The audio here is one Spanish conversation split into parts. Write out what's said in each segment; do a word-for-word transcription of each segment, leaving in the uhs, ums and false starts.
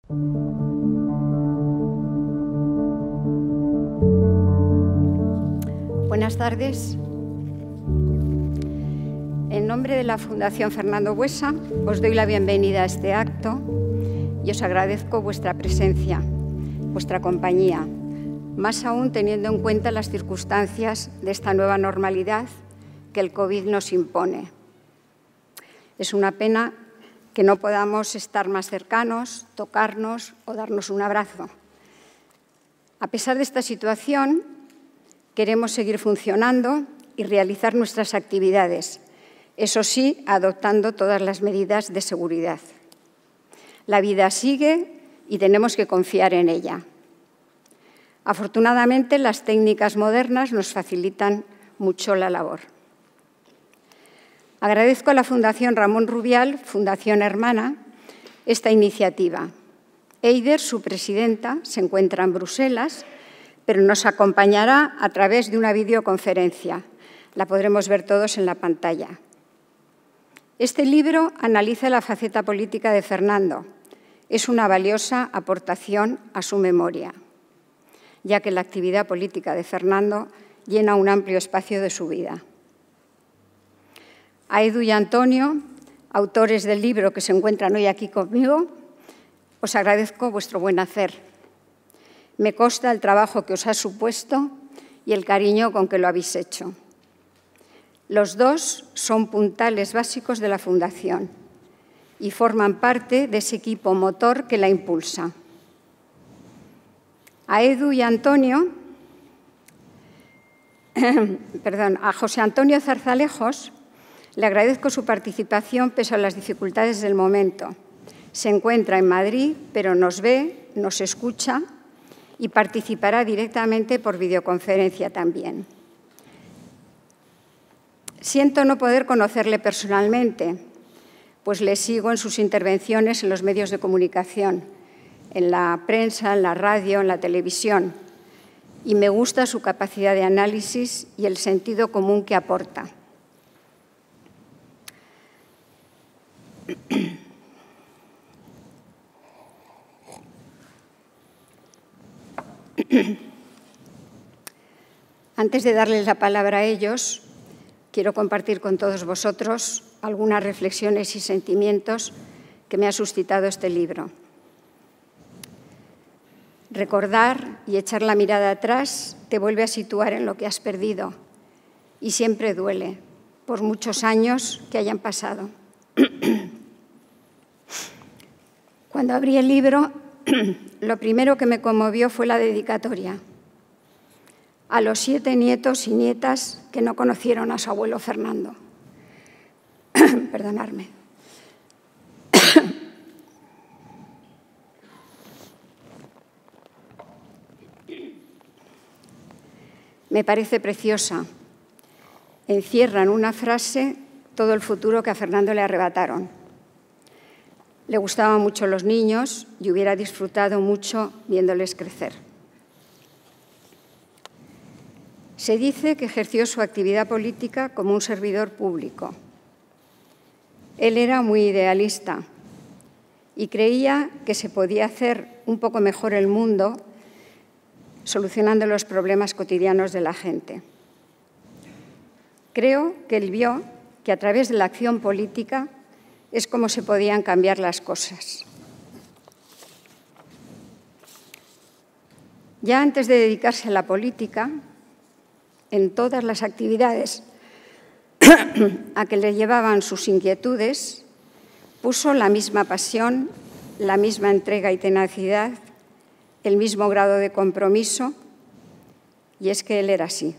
Buenas tardes. En nombre de la Fundación Fernando Buesa, os doy la bienvenida a este acto y os agradezco vuestra presencia, vuestra compañía, más aún teniendo en cuenta las circunstancias de esta nueva normalidad que el COVID nos impone. Es una pena que no podamos estar más cercanos, tocarnos o darnos un abrazo. A pesar de esta situación, queremos seguir funcionando y realizar nuestras actividades, eso sí, adoptando todas las medidas de seguridad. La vida sigue y tenemos que confiar en ella. Afortunadamente, las técnicas modernas nos facilitan mucho la labor. Agradezco a la Fundación Ramón Rubial, Fundación Hermana, esta iniciativa. Eider, su presidenta, se encuentra en Bruselas, pero nos acompañará a través de una videoconferencia. La podremos ver todos en la pantalla. Este libro analiza la faceta política de Fernando. Es una valiosa aportación a su memoria, ya que la actividad política de Fernando llena un amplio espacio de su vida. A Edu y Antonio, autores del libro que se encuentran hoy aquí conmigo, os agradezco vuestro buen hacer. Me consta el trabajo que os ha supuesto y el cariño con que lo habéis hecho. Los dos son puntales básicos de la Fundación y forman parte de ese equipo motor que la impulsa. A Edu y Antonio, perdón, a José Antonio Zarzalejos le agradezco su participación pese a las dificultades del momento. Se encuentra en Madrid, pero nos ve, nos escucha y participará directamente por videoconferencia también. Siento no poder conocerle personalmente, pues le sigo en sus intervenciones en los medios de comunicación, en la prensa, en la radio, en la televisión, y me gusta su capacidad de análisis y el sentido común que aporta. Antes de darles la palabra a ellos, quiero compartir con todos vosotros algunas reflexiones y sentimientos que me ha suscitado este libro. Recordar y echar la mirada atrás te vuelve a situar en lo que has perdido y siempre duele, por muchos años que hayan pasado. Cuando abrí el libro, lo primero que me conmovió fue la dedicatoria a los siete nietos y nietas que no conocieron a su abuelo Fernando. Perdonadme. Me parece preciosa. Encierra en una frase todo el futuro que a Fernando le arrebataron. Le gustaban mucho los niños y hubiera disfrutado mucho viéndoles crecer. Se dice que ejerció su actividad política como un servidor público. Él era muy idealista y creía que se podía hacer un poco mejor el mundo solucionando los problemas cotidianos de la gente. Creo que él vio que a través de la acción política es como se podían cambiar las cosas. Ya antes de dedicarse a la política, en todas las actividades a que le llevaban sus inquietudes, puso la misma pasión, la misma entrega y tenacidad, el mismo grado de compromiso, y es que él era así.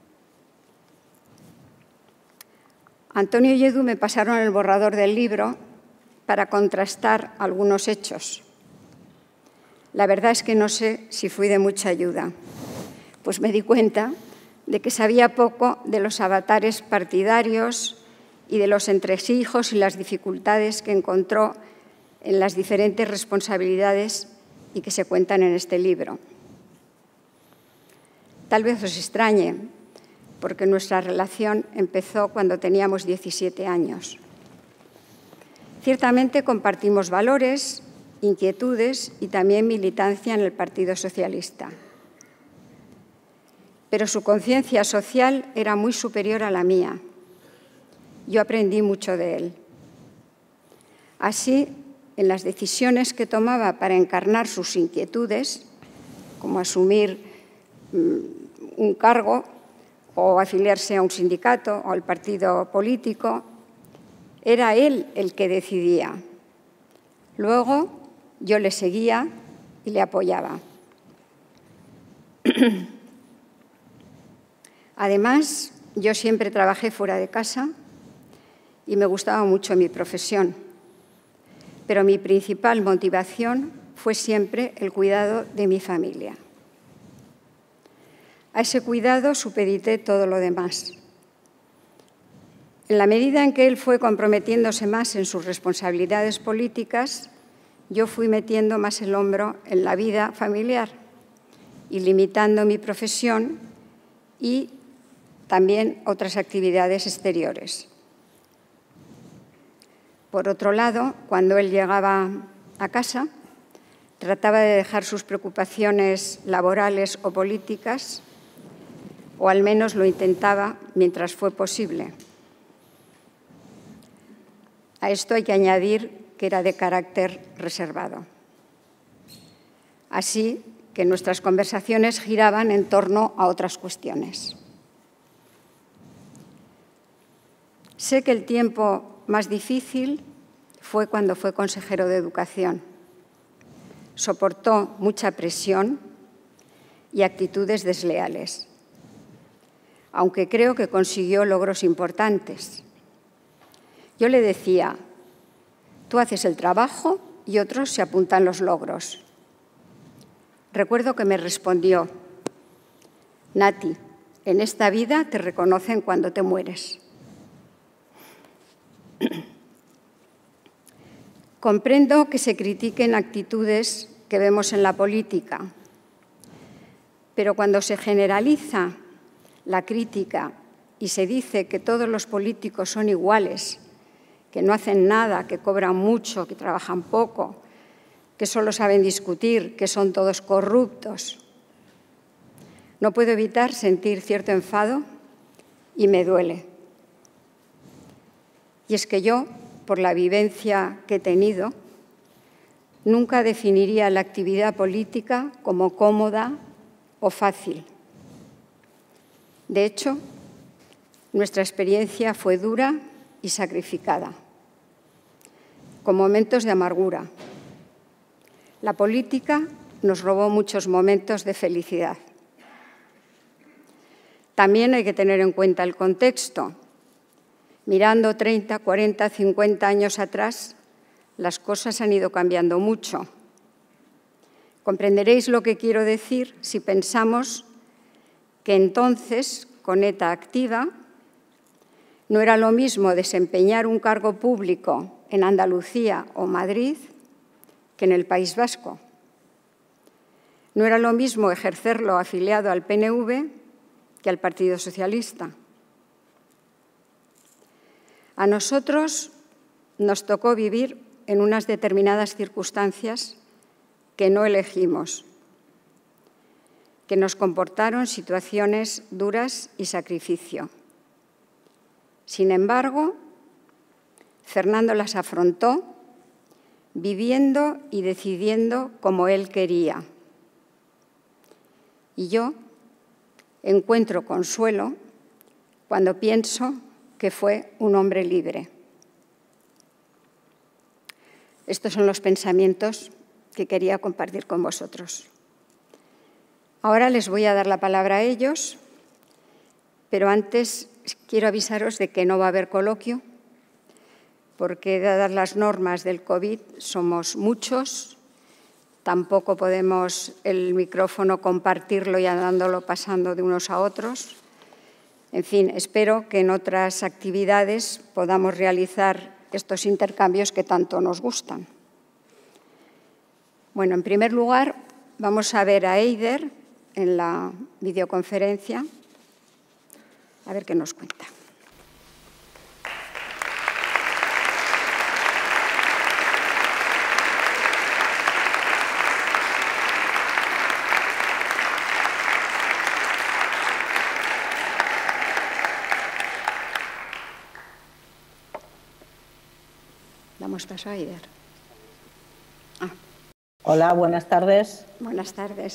Antonio y Edu me pasaron el borrador del libro para contrastar algunos hechos. La verdad es que no sé si fui de mucha ayuda, pues me di cuenta de que sabía poco de los avatares partidarios y de los entresijos y las dificultades que encontró en las diferentes responsabilidades y que se cuentan en este libro. Tal vez os extrañe, porque nuestra relación empezó cuando teníamos diecisiete años. Ciertamente compartimos valores, inquietudes y también militancia en el Partido Socialista. Pero su conciencia social era muy superior a la mía. Yo aprendí mucho de él. Así, en las decisiones que tomaba para encarnar sus inquietudes, como asumir un cargo o afiliarse a un sindicato o al partido político, era él el que decidía. Luego, yo le seguía y le apoyaba. Además, yo siempre trabajé fuera de casa y me gustaba mucho mi profesión, pero mi principal motivación fue siempre el cuidado de mi familia. A ese cuidado supedité todo lo demás. En la medida en que él fue comprometiéndose más en sus responsabilidades políticas, yo fui metiendo más el hombro en la vida familiar y limitando mi profesión y también otras actividades exteriores. Por otro lado, cuando él llegaba a casa, trataba de dejar sus preocupaciones laborales o políticas, o al menos lo intentaba mientras fue posible. A esto hay que añadir que era de carácter reservado. Así que nuestras conversaciones giraban en torno a otras cuestiones. Sé que el tiempo más difícil fue cuando fue consejero de Educación. Soportó mucha presión y actitudes desleales, aunque creo que consiguió logros importantes. Yo le decía, tú haces el trabajo y otros se apuntan los logros. Recuerdo que me respondió, Nati, en esta vida te reconocen cuando te mueres. Comprendo que se critiquen actitudes que vemos en la política, pero cuando se generaliza la crítica y se dice que todos los políticos son iguales, que no hacen nada, que cobran mucho, que trabajan poco, que solo saben discutir, que son todos corruptos, no puedo evitar sentir cierto enfado y me duele. Y es que yo, por la vivencia que he tenido, nunca definiría la actividad política como cómoda o fácil. De hecho, nuestra experiencia fue dura y sacrificada, con momentos de amargura. La política nos robó muchos momentos de felicidad. También hay que tener en cuenta el contexto. Mirando treinta, cuarenta, cincuenta años atrás, las cosas han ido cambiando mucho. Comprenderéis lo que quiero decir si pensamos que entonces, con ETA activa, no era lo mismo desempeñar un cargo público en Andalucía o Madrid que en el País Vasco. No era lo mismo ejercerlo afiliado al P N V que al Partido Socialista. A nosotros nos tocó vivir en unas determinadas circunstancias que no elegimos, que nos comportaron situaciones duras y sacrificio. Sin embargo, Fernando las afrontó, viviendo y decidiendo como él quería. Y yo encuentro consuelo cuando pienso que fue un hombre libre. Estos son los pensamientos que quería compartir con vosotros. Ahora les voy a dar la palabra a ellos, pero antes quiero avisaros de que no va a haber coloquio, porque dadas las normas del COVID somos muchos, tampoco podemos el micrófono compartirlo y andándolo pasando de unos a otros. En fin, espero que en otras actividades podamos realizar estos intercambios que tanto nos gustan. Bueno, en primer lugar, vamos a ver a Eider en la videoconferencia, a ver qué nos cuenta. paso a Eider. Ah. Hola, buenas tardes. Buenas tardes.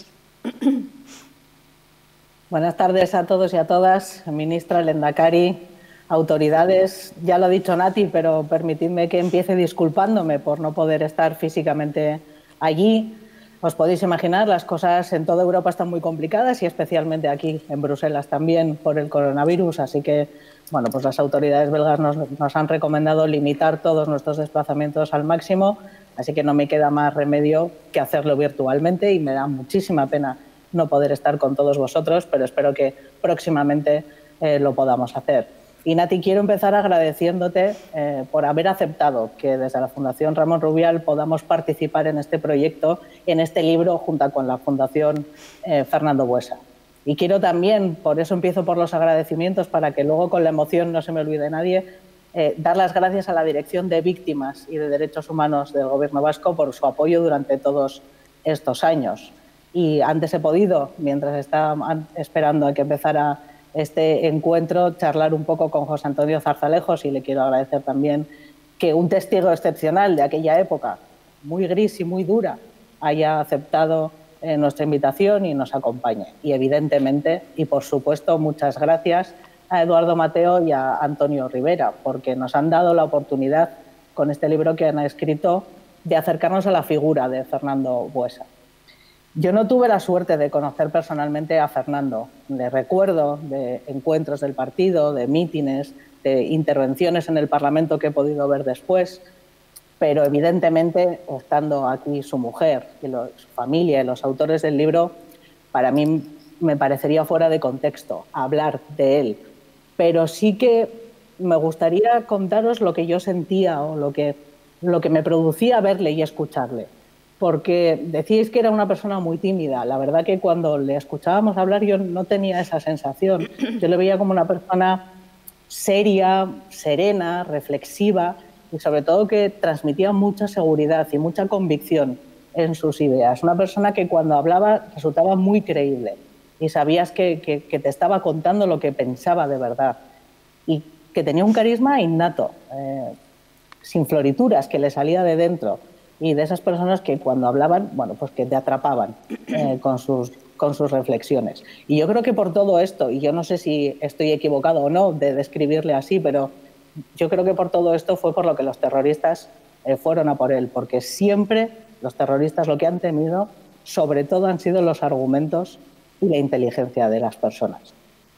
Buenas tardes a todos y a todas, ministra, Lehendakari, autoridades. Ya lo ha dicho Nati, pero permitidme que empiece disculpándome por no poder estar físicamente allí. Os podéis imaginar, las cosas en toda Europa están muy complicadas y especialmente aquí en Bruselas también por el coronavirus, así que bueno, pues las autoridades belgas nos, nos han recomendado limitar todos nuestros desplazamientos al máximo, así que no me queda más remedio que hacerlo virtualmente y me da muchísima pena no poder estar con todos vosotros, pero espero que próximamente eh, lo podamos hacer. Y Nati, quiero empezar agradeciéndote eh, por haber aceptado que desde la Fundación Ramón Rubial podamos participar en este proyecto, en este libro, junto con la Fundación eh, Fernando Buesa. Y quiero también, por eso empiezo por los agradecimientos, para que luego con la emoción no se me olvide nadie, eh, dar las gracias a la Dirección de Víctimas y de Derechos Humanos del Gobierno vasco por su apoyo durante todos estos años. Y antes he podido, mientras estaba esperando a que empezara este encuentro, charlar un poco con José Antonio Zarzalejos, y le quiero agradecer también que un testigo excepcional de aquella época, muy gris y muy dura, haya aceptado eh, nuestra invitación y nos acompañe. Y evidentemente, y por supuesto, muchas gracias a Eduardo Mateo y a Antonio Rivera, porque nos han dado la oportunidad, con este libro que han escrito, de acercarnos a la figura de Fernando Buesa. Yo no tuve la suerte de conocer personalmente a Fernando. Le recuerdo de encuentros del partido, de mítines, de intervenciones en el Parlamento que he podido ver después, pero evidentemente, estando aquí su mujer y lo, su familia y los autores del libro, para mí me parecería fuera de contexto hablar de él. Pero sí que me gustaría contaros lo que yo sentía o lo que, lo que me producía verle y escucharle. Porque decíais que era una persona muy tímida. La verdad que cuando le escuchábamos hablar yo no tenía esa sensación. Yo le veía como una persona seria, serena, reflexiva y sobre todo que transmitía mucha seguridad y mucha convicción en sus ideas. Una persona que cuando hablaba resultaba muy creíble y sabías que, que, que te estaba contando lo que pensaba de verdad y que tenía un carisma innato, eh, sin florituras, que le salía de dentro. Y de esas personas que cuando hablaban, bueno, pues que te atrapaban eh, con, sus, con sus reflexiones. Y yo creo que por todo esto, y yo no sé si estoy equivocado o no de describirle así, pero yo creo que por todo esto fue por lo que los terroristas eh, fueron a por él, porque siempre los terroristas lo que han temido, sobre todo, han sido los argumentos y la inteligencia de las personas.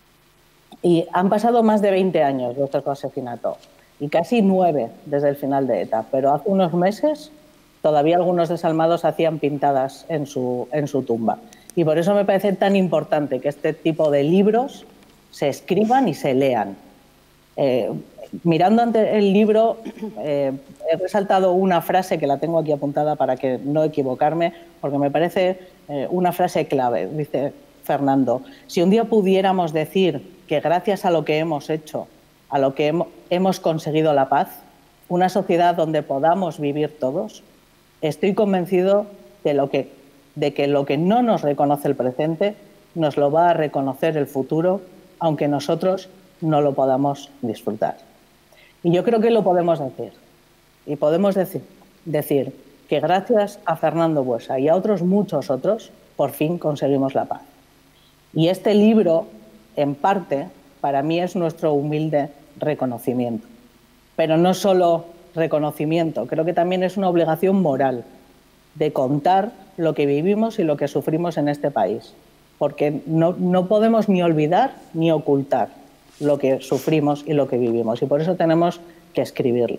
Y han pasado más de veinte años de este asesinato, y casi nueve desde el final de ETA, pero hace unos meses todavía algunos desalmados hacían pintadas en su, en su tumba. Y por eso me parece tan importante que este tipo de libros se escriban y se lean. Eh, mirando ante el libro, eh, he resaltado una frase que la tengo aquí apuntada para que no equivocarme, porque me parece eh, una frase clave. Dice Fernando: si un día pudiéramos decir que gracias a lo que hemos hecho, a lo que hemos, hemos conseguido la paz, una sociedad donde podamos vivir todos, estoy convencido de, lo que, de que lo que no nos reconoce el presente nos lo va a reconocer el futuro, aunque nosotros no lo podamos disfrutar. Y yo creo que lo podemos decir. Y podemos decir, decir que gracias a Fernando Buesa y a otros muchos otros, por fin conseguimos la paz. Y este libro, en parte, para mí es nuestro humilde reconocimiento. Pero no solo reconocimiento, creo que también es una obligación moral de contar lo que vivimos y lo que sufrimos en este país, porque no, no podemos ni olvidar ni ocultar lo que sufrimos y lo que vivimos, y por eso tenemos que escribirlo.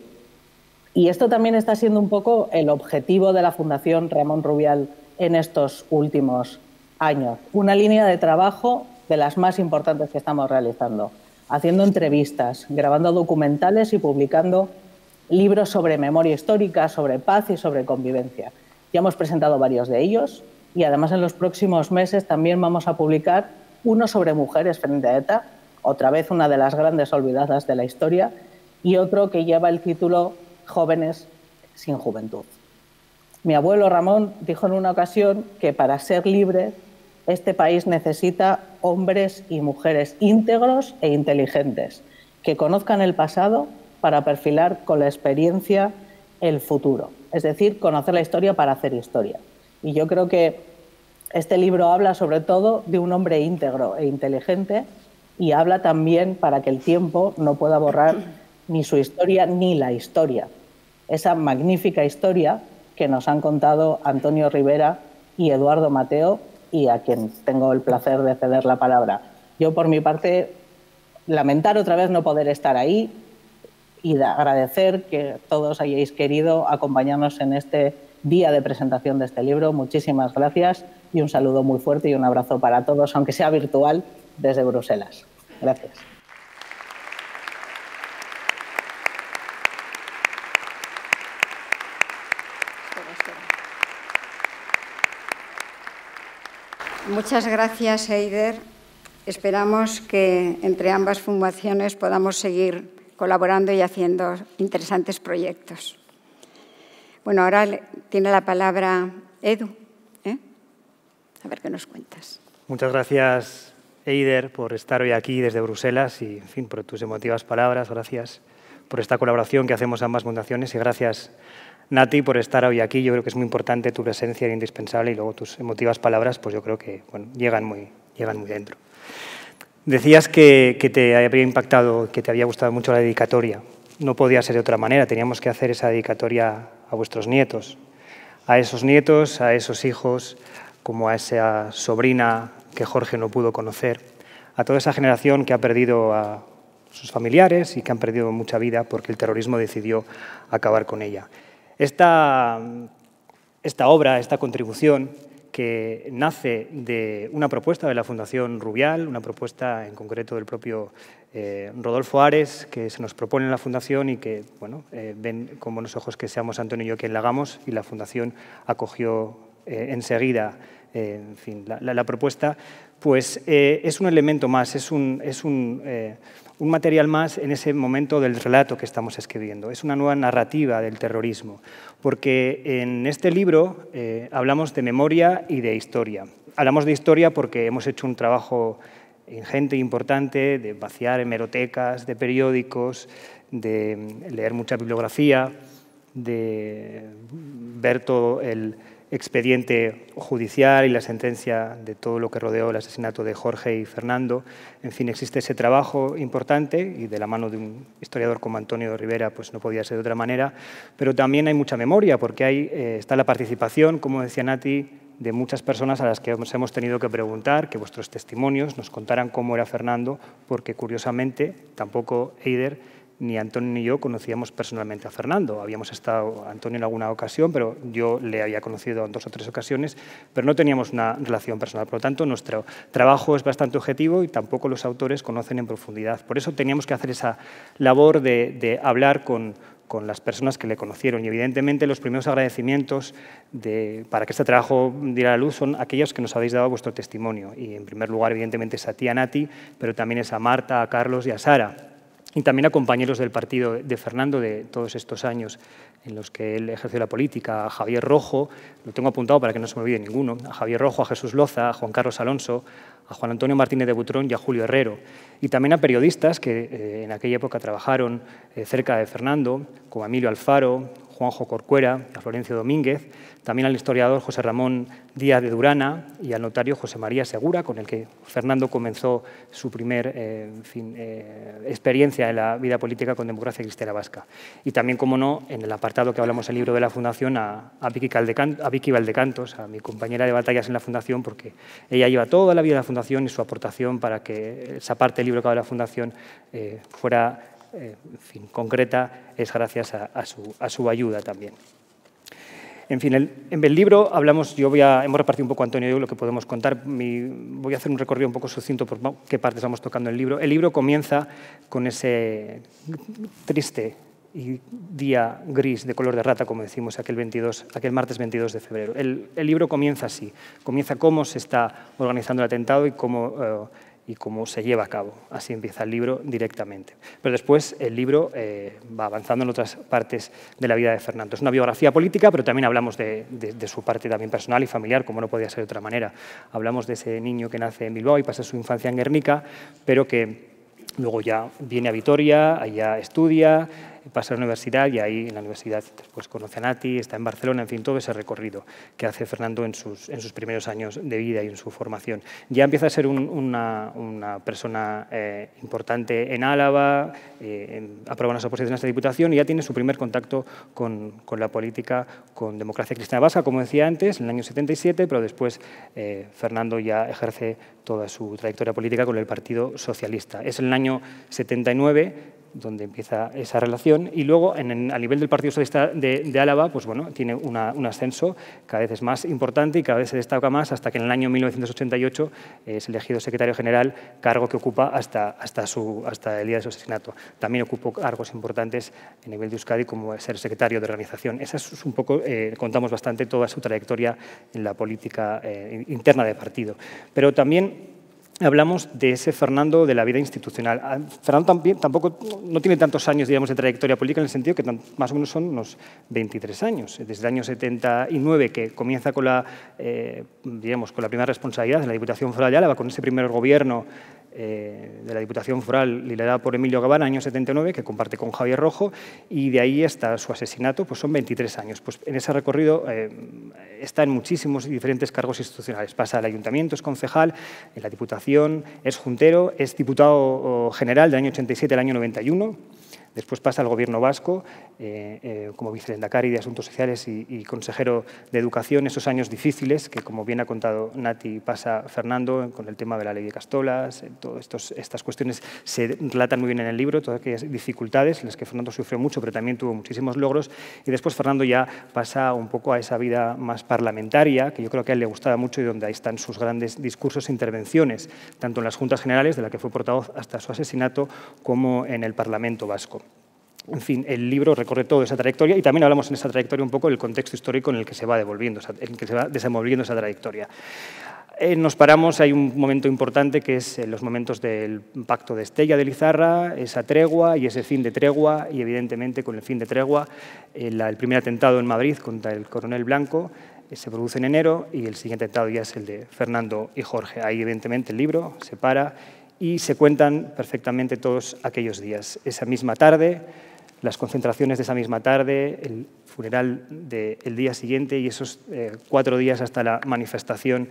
Y esto también está siendo un poco el objetivo de la Fundación Ramón Rubial en estos últimos años, una línea de trabajo de las más importantes que estamos realizando, haciendo entrevistas, grabando documentales y publicando libros sobre memoria histórica, sobre paz y sobre convivencia. Ya hemos presentado varios de ellos y además en los próximos meses también vamos a publicar uno sobre mujeres frente a ETA, otra vez una de las grandes olvidadas de la historia, y otro que lleva el título Jóvenes sin juventud. Mi abuelo Ramón dijo en una ocasión que para ser libre este país necesita hombres y mujeres íntegros e inteligentes, que conozcan el pasado para perfilar con la experiencia el futuro, es decir, conocer la historia para hacer historia. Y yo creo que este libro habla sobre todo de un hombre íntegro e inteligente y habla también para que el tiempo no pueda borrar ni su historia ni la historia. Esa magnífica historia que nos han contado Antonio Rivera y Eduardo Mateo, y a quien tengo el placer de ceder la palabra. Yo, por mi parte, lamentar otra vez no poder estar ahí y de agradecer que todos hayáis querido acompañarnos en este día de presentación de este libro. Muchísimas gracias y un saludo muy fuerte y un abrazo para todos, aunque sea virtual, desde Bruselas. Gracias. Muchas gracias, Eider. Esperamos que entre ambas fundaciones podamos seguir colaborando y haciendo interesantes proyectos. Bueno, ahora tiene la palabra Edu. ¿eh? A ver qué nos cuentas. Muchas gracias, Eider, por estar hoy aquí desde Bruselas y, en fin, por tus emotivas palabras. Gracias por esta colaboración que hacemos ambas fundaciones y gracias, Nati, por estar hoy aquí. Yo creo que es muy importante tu presencia, era indispensable, y luego tus emotivas palabras, pues yo creo que bueno, llegan, muy, llegan muy dentro. Decías que, que te había impactado, que te había gustado mucho la dedicatoria. No podía ser de otra manera, teníamos que hacer esa dedicatoria a vuestros nietos, a esos nietos, a esos hijos, como a esa sobrina que Jorge no pudo conocer, a toda esa generación que ha perdido a sus familiares y que han perdido mucha vida porque el terrorismo decidió acabar con ella. Esta, esta obra, esta contribución, que nace de una propuesta de la Fundación Rubial, una propuesta en concreto del propio eh, Rodolfo Ares, que se nos propone en la Fundación y que bueno, eh, ven con buenos ojos que seamos Antonio y yo quien la hagamos, y la Fundación acogió eh, enseguida eh, en fin, la, la, la propuesta, pues eh, es un elemento más, es un, es un, eh, un material más en ese momento del relato que estamos escribiendo. Es una nueva narrativa del terrorismo, porque en este libro eh, hablamos de memoria y de historia. Hablamos de historia porque hemos hecho un trabajo ingente e importante de vaciar hemerotecas, de periódicos, de leer mucha bibliografía, de ver todo el expediente judicial y la sentencia de todo lo que rodeó el asesinato de Jorge y Fernando. En fin, existe ese trabajo importante y de la mano de un historiador como Antonio Rivera pues no podía ser de otra manera, pero también hay mucha memoria porque hay, eh, está la participación, como decía Nati, de muchas personas a las que nos hemos tenido que preguntar, que vuestros testimonios nos contaran cómo era Fernando, porque curiosamente tampoco Eider ni Antonio ni yo conocíamos personalmente a Fernando. Habíamos estado, Antonio en alguna ocasión, pero yo le había conocido en dos o tres ocasiones, pero no teníamos una relación personal. Por lo tanto, nuestro trabajo es bastante objetivo y tampoco los autores conocen en profundidad. Por eso teníamos que hacer esa labor de, de hablar con, con las personas que le conocieron. Y evidentemente los primeros agradecimientos de, para que este trabajo diera la luz son aquellos que nos habéis dado vuestro testimonio. Y en primer lugar, evidentemente, es a ti, a Nati, pero también es a Marta, a Carlos y a Sara. Y también a compañeros del partido de Fernando de todos estos años en los que él ejerció la política, a Javier Rojo, lo tengo apuntado para que no se me olvide ninguno, a Javier Rojo, a Jesús Loza, a Juan Carlos Alonso, a Juan Antonio Martínez de Butrón y a Julio Herrero. Y también a periodistas que eh, en aquella época trabajaron eh, cerca de Fernando, como Emilio Alfaro, Juanjo Corcuera, a Florencio Domínguez, también al historiador José Ramón Díaz de Durana y al notario José María Segura, con el que Fernando comenzó su primer eh, en fin, eh, experiencia en la vida política con Democracia Cristiana Vasca. Y también, como no, en el apartado que hablamos en el libro de la Fundación, a, a, Vicky Caldecantos, a Vicky Valdecantos, a mi compañera de batallas en la Fundación, porque ella lleva toda la vida de la Fundación y su aportación para que esa parte del libro que habla de la Fundación eh, fuera eh, en fin, concreta, es gracias a, a, su, a su ayuda también. En fin, el, en el libro hablamos, yo voy a, hemos repartido un poco, Antonio y yo, lo que podemos contar. Mi, voy a hacer un recorrido un poco sucinto por qué partes vamos tocando en el libro. El libro comienza con ese triste y día gris de color de rata, como decimos, aquel, veintidós, aquel martes veintidós de febrero. El, el libro comienza así, comienza cómo se está organizando el atentado y cómo... Uh, y cómo se lleva a cabo. Así empieza el libro directamente. Pero después el libro eh, va avanzando en otras partes de la vida de Fernando. Es una biografía política, pero también hablamos de, de, de su parte también personal y familiar, como no podía ser de otra manera. Hablamos de ese niño que nace en Bilbao y pasa su infancia en Guernica, pero que luego ya viene a Vitoria, allá estudia, pasa a la universidad y ahí en la universidad después conoce a Nati, está en Barcelona, en fin, todo ese recorrido que hace Fernando en sus, en sus primeros años de vida y en su formación. Ya empieza a ser un, una, una persona eh, importante en Álava, eh, aprueba unas oposiciones a esta Diputación y ya tiene su primer contacto con, con la política, con Democracia Cristiana Vasca, como decía antes, en el año setenta y siete, pero después eh, Fernando ya ejerce toda su trayectoria política con el Partido Socialista. Es en el año setenta y nueve donde empieza esa relación y luego en, en, a nivel del Partido Socialista de, de Álava, pues bueno, tiene una, un ascenso cada vez es más importante y cada vez se destaca más hasta que en el año mil novecientos ochenta y ocho es elegido secretario general, cargo que ocupa hasta, hasta, su, hasta el día de su asesinato. También ocupó cargos importantes a nivel de Euskadi como ser secretario de organización. Esa es un poco, eh, contamos bastante toda su trayectoria en la política eh, interna del partido. Pero también hablamos de ese Fernando de la vida institucional. Fernando también, tampoco no tiene tantos años, digamos, de trayectoria política en el sentido que tan, más o menos son unos veintitrés años. Desde el año setenta y nueve, que comienza con la, eh, digamos, con la primera responsabilidad de la Diputación Foral de Álava, con ese primer gobierno eh, de la Diputación Foral liderada por Emilio Gavana, año setenta y nueve, que comparte con Javier Rojo, y de ahí hasta su asesinato, pues son veintitrés años. Pues en ese recorrido eh, está en muchísimos y diferentes cargos institucionales. Pasa al Ayuntamiento, es concejal, en la Diputación, es juntero, es diputado general del año ochenta y siete al año noventa y uno, después pasa al Gobierno vasco eh, eh, como vicelehendakari de Asuntos Sociales y, y consejero de Educación, esos años difíciles que, como bien ha contado Nati, pasa Fernando con el tema de la ley de Castolas, eh, todas estas cuestiones se relatan muy bien en el libro, todas aquellas dificultades en las que Fernando sufrió mucho, pero también tuvo muchísimos logros, y después Fernando ya pasa un poco a esa vida más parlamentaria, que yo creo que a él le gustaba mucho y donde ahí están sus grandes discursos e intervenciones, tanto en las Juntas Generales, de la que fue portavoz hasta su asesinato, como en el Parlamento vasco. En fin, el libro recorre toda esa trayectoria y también hablamos en esa trayectoria un poco del contexto histórico en el que se va devolviendo, en el que se va desenvolviendo esa trayectoria. Eh, nos paramos, hay un momento importante que es los momentos del pacto de Estella de Lizarra, esa tregua y ese fin de tregua, y evidentemente con el fin de tregua, el, el primer atentado en Madrid contra el coronel Blanco, se produce en enero y el siguiente atentado ya es el de Fernando y Jorge. Ahí evidentemente el libro se para y se cuentan perfectamente todos aquellos días. Esa misma tarde, las concentraciones de esa misma tarde, el funeral del día siguiente y esos eh, cuatro días hasta la manifestación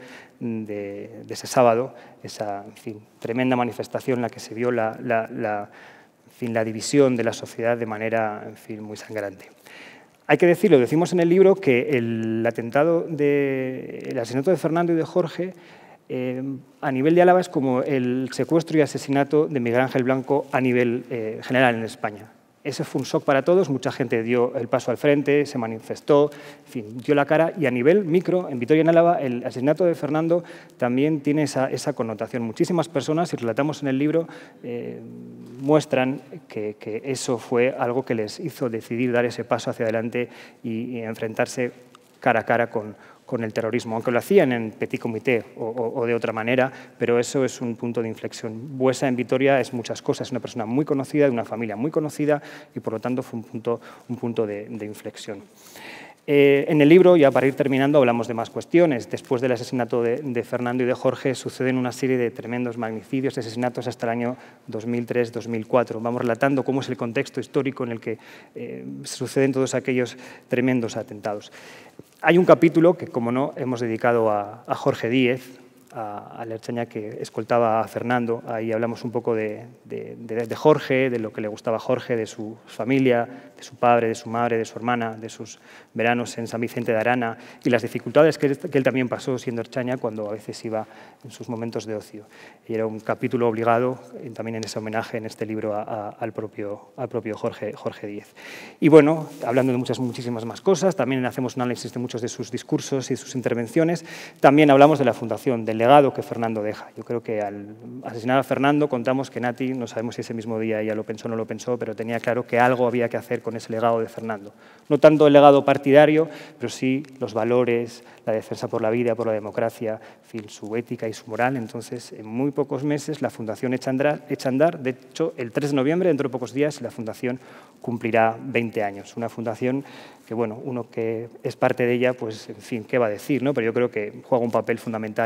de, de ese sábado, esa en fin, tremenda manifestación en la que se vio la, la, la, en fin, la división de la sociedad de manera en fin, muy sangrante. Hay que decirlo, decimos en el libro que el atentado, de, el asesinato de Fernando y de Jorge eh, a nivel de Álava es como el secuestro y asesinato de Miguel Ángel Blanco a nivel eh, general en España. Ese fue un shock para todos, mucha gente dio el paso al frente, se manifestó, en fin, dio la cara, y a nivel micro, en Vitoria, en Álava, el asesinato de Fernando también tiene esa, esa connotación. Muchísimas personas, y relatamos en el libro, eh, muestran que, que eso fue algo que les hizo decidir dar ese paso hacia adelante y, y enfrentarse cara a cara con, con el terrorismo, aunque lo hacían en petit comité o, o, o de otra manera, pero eso es un punto de inflexión. Buesa en Vitoria es muchas cosas, es una persona muy conocida, de una familia muy conocida y por lo tanto fue un punto, un punto de, de inflexión. Eh, en el libro, ya para ir terminando, hablamos de más cuestiones. Después del asesinato de, de Fernando y de Jorge suceden una serie de tremendos magnicidios, asesinatos hasta el año dos mil tres dos mil cuatro. Vamos relatando cómo es el contexto histórico en el que eh, suceden todos aquellos tremendos atentados. Hay un capítulo que, como no, hemos dedicado a, a Jorge Díez, a, a la ertzaina que escoltaba a Fernando. Ahí hablamos un poco de, de, de, de Jorge, de lo que le gustaba a Jorge, de su familia, de su padre, de su madre, de su hermana, de sus veranos en San Vicente de Arana y las dificultades que él, que él también pasó siendo ertzaina cuando a veces iba en sus momentos de ocio. Y era un capítulo obligado, también en ese homenaje en este libro a, a, al propio, al propio Jorge, Jorge Díez. Y bueno, hablando de muchas, muchísimas más cosas, también hacemos un análisis de muchos de sus discursos y sus intervenciones. También hablamos de la fundación, del legado que Fernando deja. Yo creo que al asesinar a Fernando contamos que Nati, no sabemos si ese mismo día ella lo pensó o no lo pensó, pero tenía claro que algo había que hacer con ese legado de Fernando. No tanto el legado partidario, pero sí los valores, la defensa por la vida, por la democracia, en fin, su ética y su moral. Entonces, en muy pocos meses la Fundación echa a andar, echa a andar. De hecho, el tres de noviembre, dentro de pocos días, la Fundación cumplirá veinte años. Una fundación que, bueno, uno que es parte de ella, pues, en fin, ¿qué va a decir, no? Pero yo creo que juega un papel fundamental en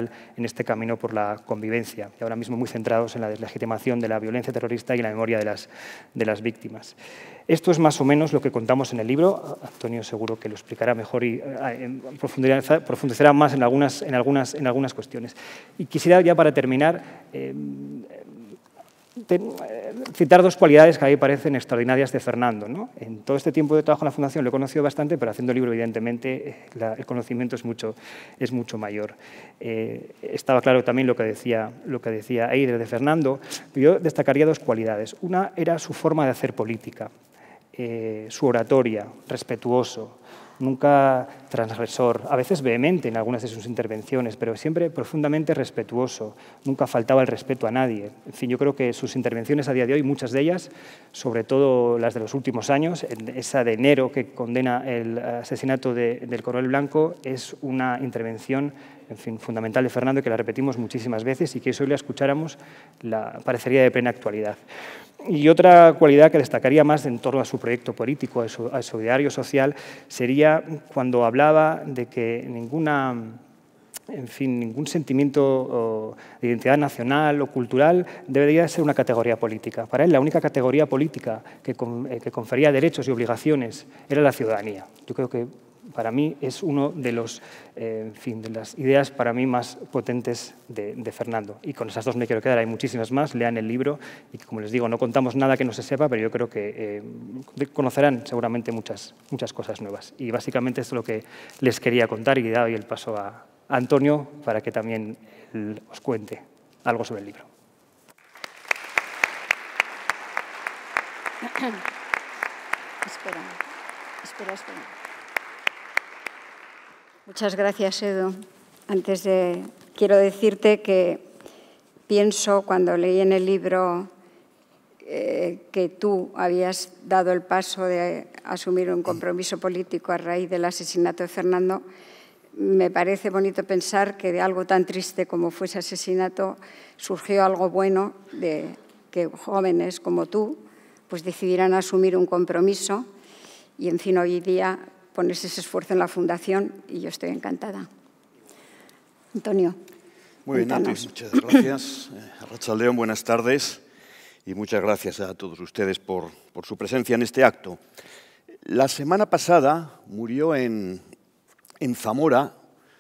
en este camino por la convivencia, y ahora mismo muy centrados en la deslegitimación de la violencia terrorista y la memoria de las, de las víctimas. Esto es más o menos lo que contamos en el libro. Antonio seguro que lo explicará mejor y eh, profundizará, profundizará más en algunas, en, algunas, en algunas cuestiones. Y quisiera ya para terminar eh, de, eh, citar dos cualidades que a mí me parecen extraordinarias de Fernando, ¿no? En todo este tiempo de trabajo en la Fundación lo he conocido bastante, pero haciendo el libro, evidentemente, eh, la, el conocimiento es mucho, es mucho mayor. Eh, estaba claro también lo que decía, lo que decía Eider de Fernando. Yo destacaría dos cualidades. Una era su forma de hacer política, eh, su oratoria, respetuoso, nunca transgresor, a veces vehemente en algunas de sus intervenciones, pero siempre profundamente respetuoso, nunca faltaba el respeto a nadie. En fin, yo creo que sus intervenciones a día de hoy, muchas de ellas, sobre todo las de los últimos años, esa de enero que condena el asesinato de, del coronel Blanco, es una intervención, en fin, fundamental de Fernando, que la repetimos muchísimas veces y que si hoy la escucháramos la parecería de plena actualidad. Y otra cualidad que destacaría más en torno a su proyecto político, a su, a su ideario social, sería cuando hablaba de que ninguna, en fin, ningún sentimiento de identidad nacional o cultural debería ser una categoría política. Para él, la única categoría política que, que confería derechos y obligaciones era la ciudadanía. Yo creo que para mí es uno de los, eh, en fin, de las ideas para mí más potentes de, de Fernando. Y con esas dos me quiero quedar, hay muchísimas más, lean el libro y como les digo, no contamos nada que no se sepa, pero yo creo que eh, conocerán seguramente muchas, muchas cosas nuevas. Y básicamente esto es lo que les quería contar y doy el paso a, a Antonio para que también él os cuente algo sobre el libro. Espera, espera, espera. Muchas gracias, Edu. Antes de, quiero decirte que pienso, cuando leí en el libro eh, que tú habías dado el paso de asumir un compromiso político a raíz del asesinato de Fernando, me parece bonito pensar que de algo tan triste como fue ese asesinato surgió algo bueno, de que jóvenes como tú pues decidieran asumir un compromiso y, en fin, hoy día pones ese esfuerzo en la Fundación y yo estoy encantada. Antonio. Muy bien, Nati, muchas gracias. Arratsaldeon, buenas tardes y muchas gracias a todos ustedes por, por su presencia en este acto. La semana pasada murió en, en Zamora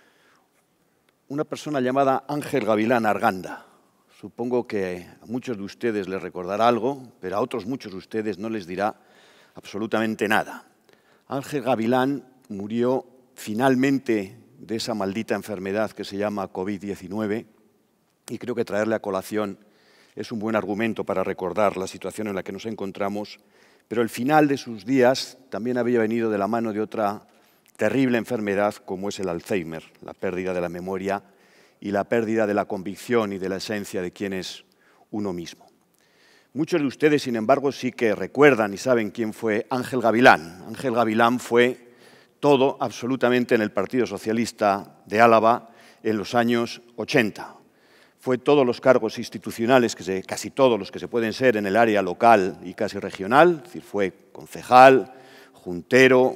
una persona llamada Ángel Gavilán Arganda. Supongo que a muchos de ustedes les recordará algo, pero a otros muchos de ustedes no les dirá absolutamente nada. Ángel Gavilán murió finalmente de esa maldita enfermedad que se llama COVID diecinueve y creo que traerle a colación es un buen argumento para recordar la situación en la que nos encontramos, pero el final de sus días también había venido de la mano de otra terrible enfermedad como es el Alzheimer, la pérdida de la memoria y la pérdida de la convicción y de la esencia de quién es uno mismo. Muchos de ustedes, sin embargo, sí que recuerdan y saben quién fue Ángel Gavilán. Ángel Gavilán fue todo absolutamente en el Partido Socialista de Álava en los años ochenta. Fue todos los cargos institucionales, que se, casi todos los que se pueden ser en el área local y casi regional, es decir, fue concejal, juntero,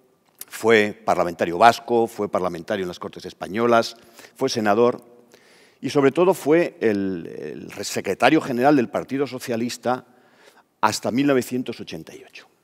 fue parlamentario vasco, fue parlamentario en las Cortes Españolas, fue senador y sobre todo fue el, el secretario general del Partido Socialista hasta mil novecientos ochenta y ocho.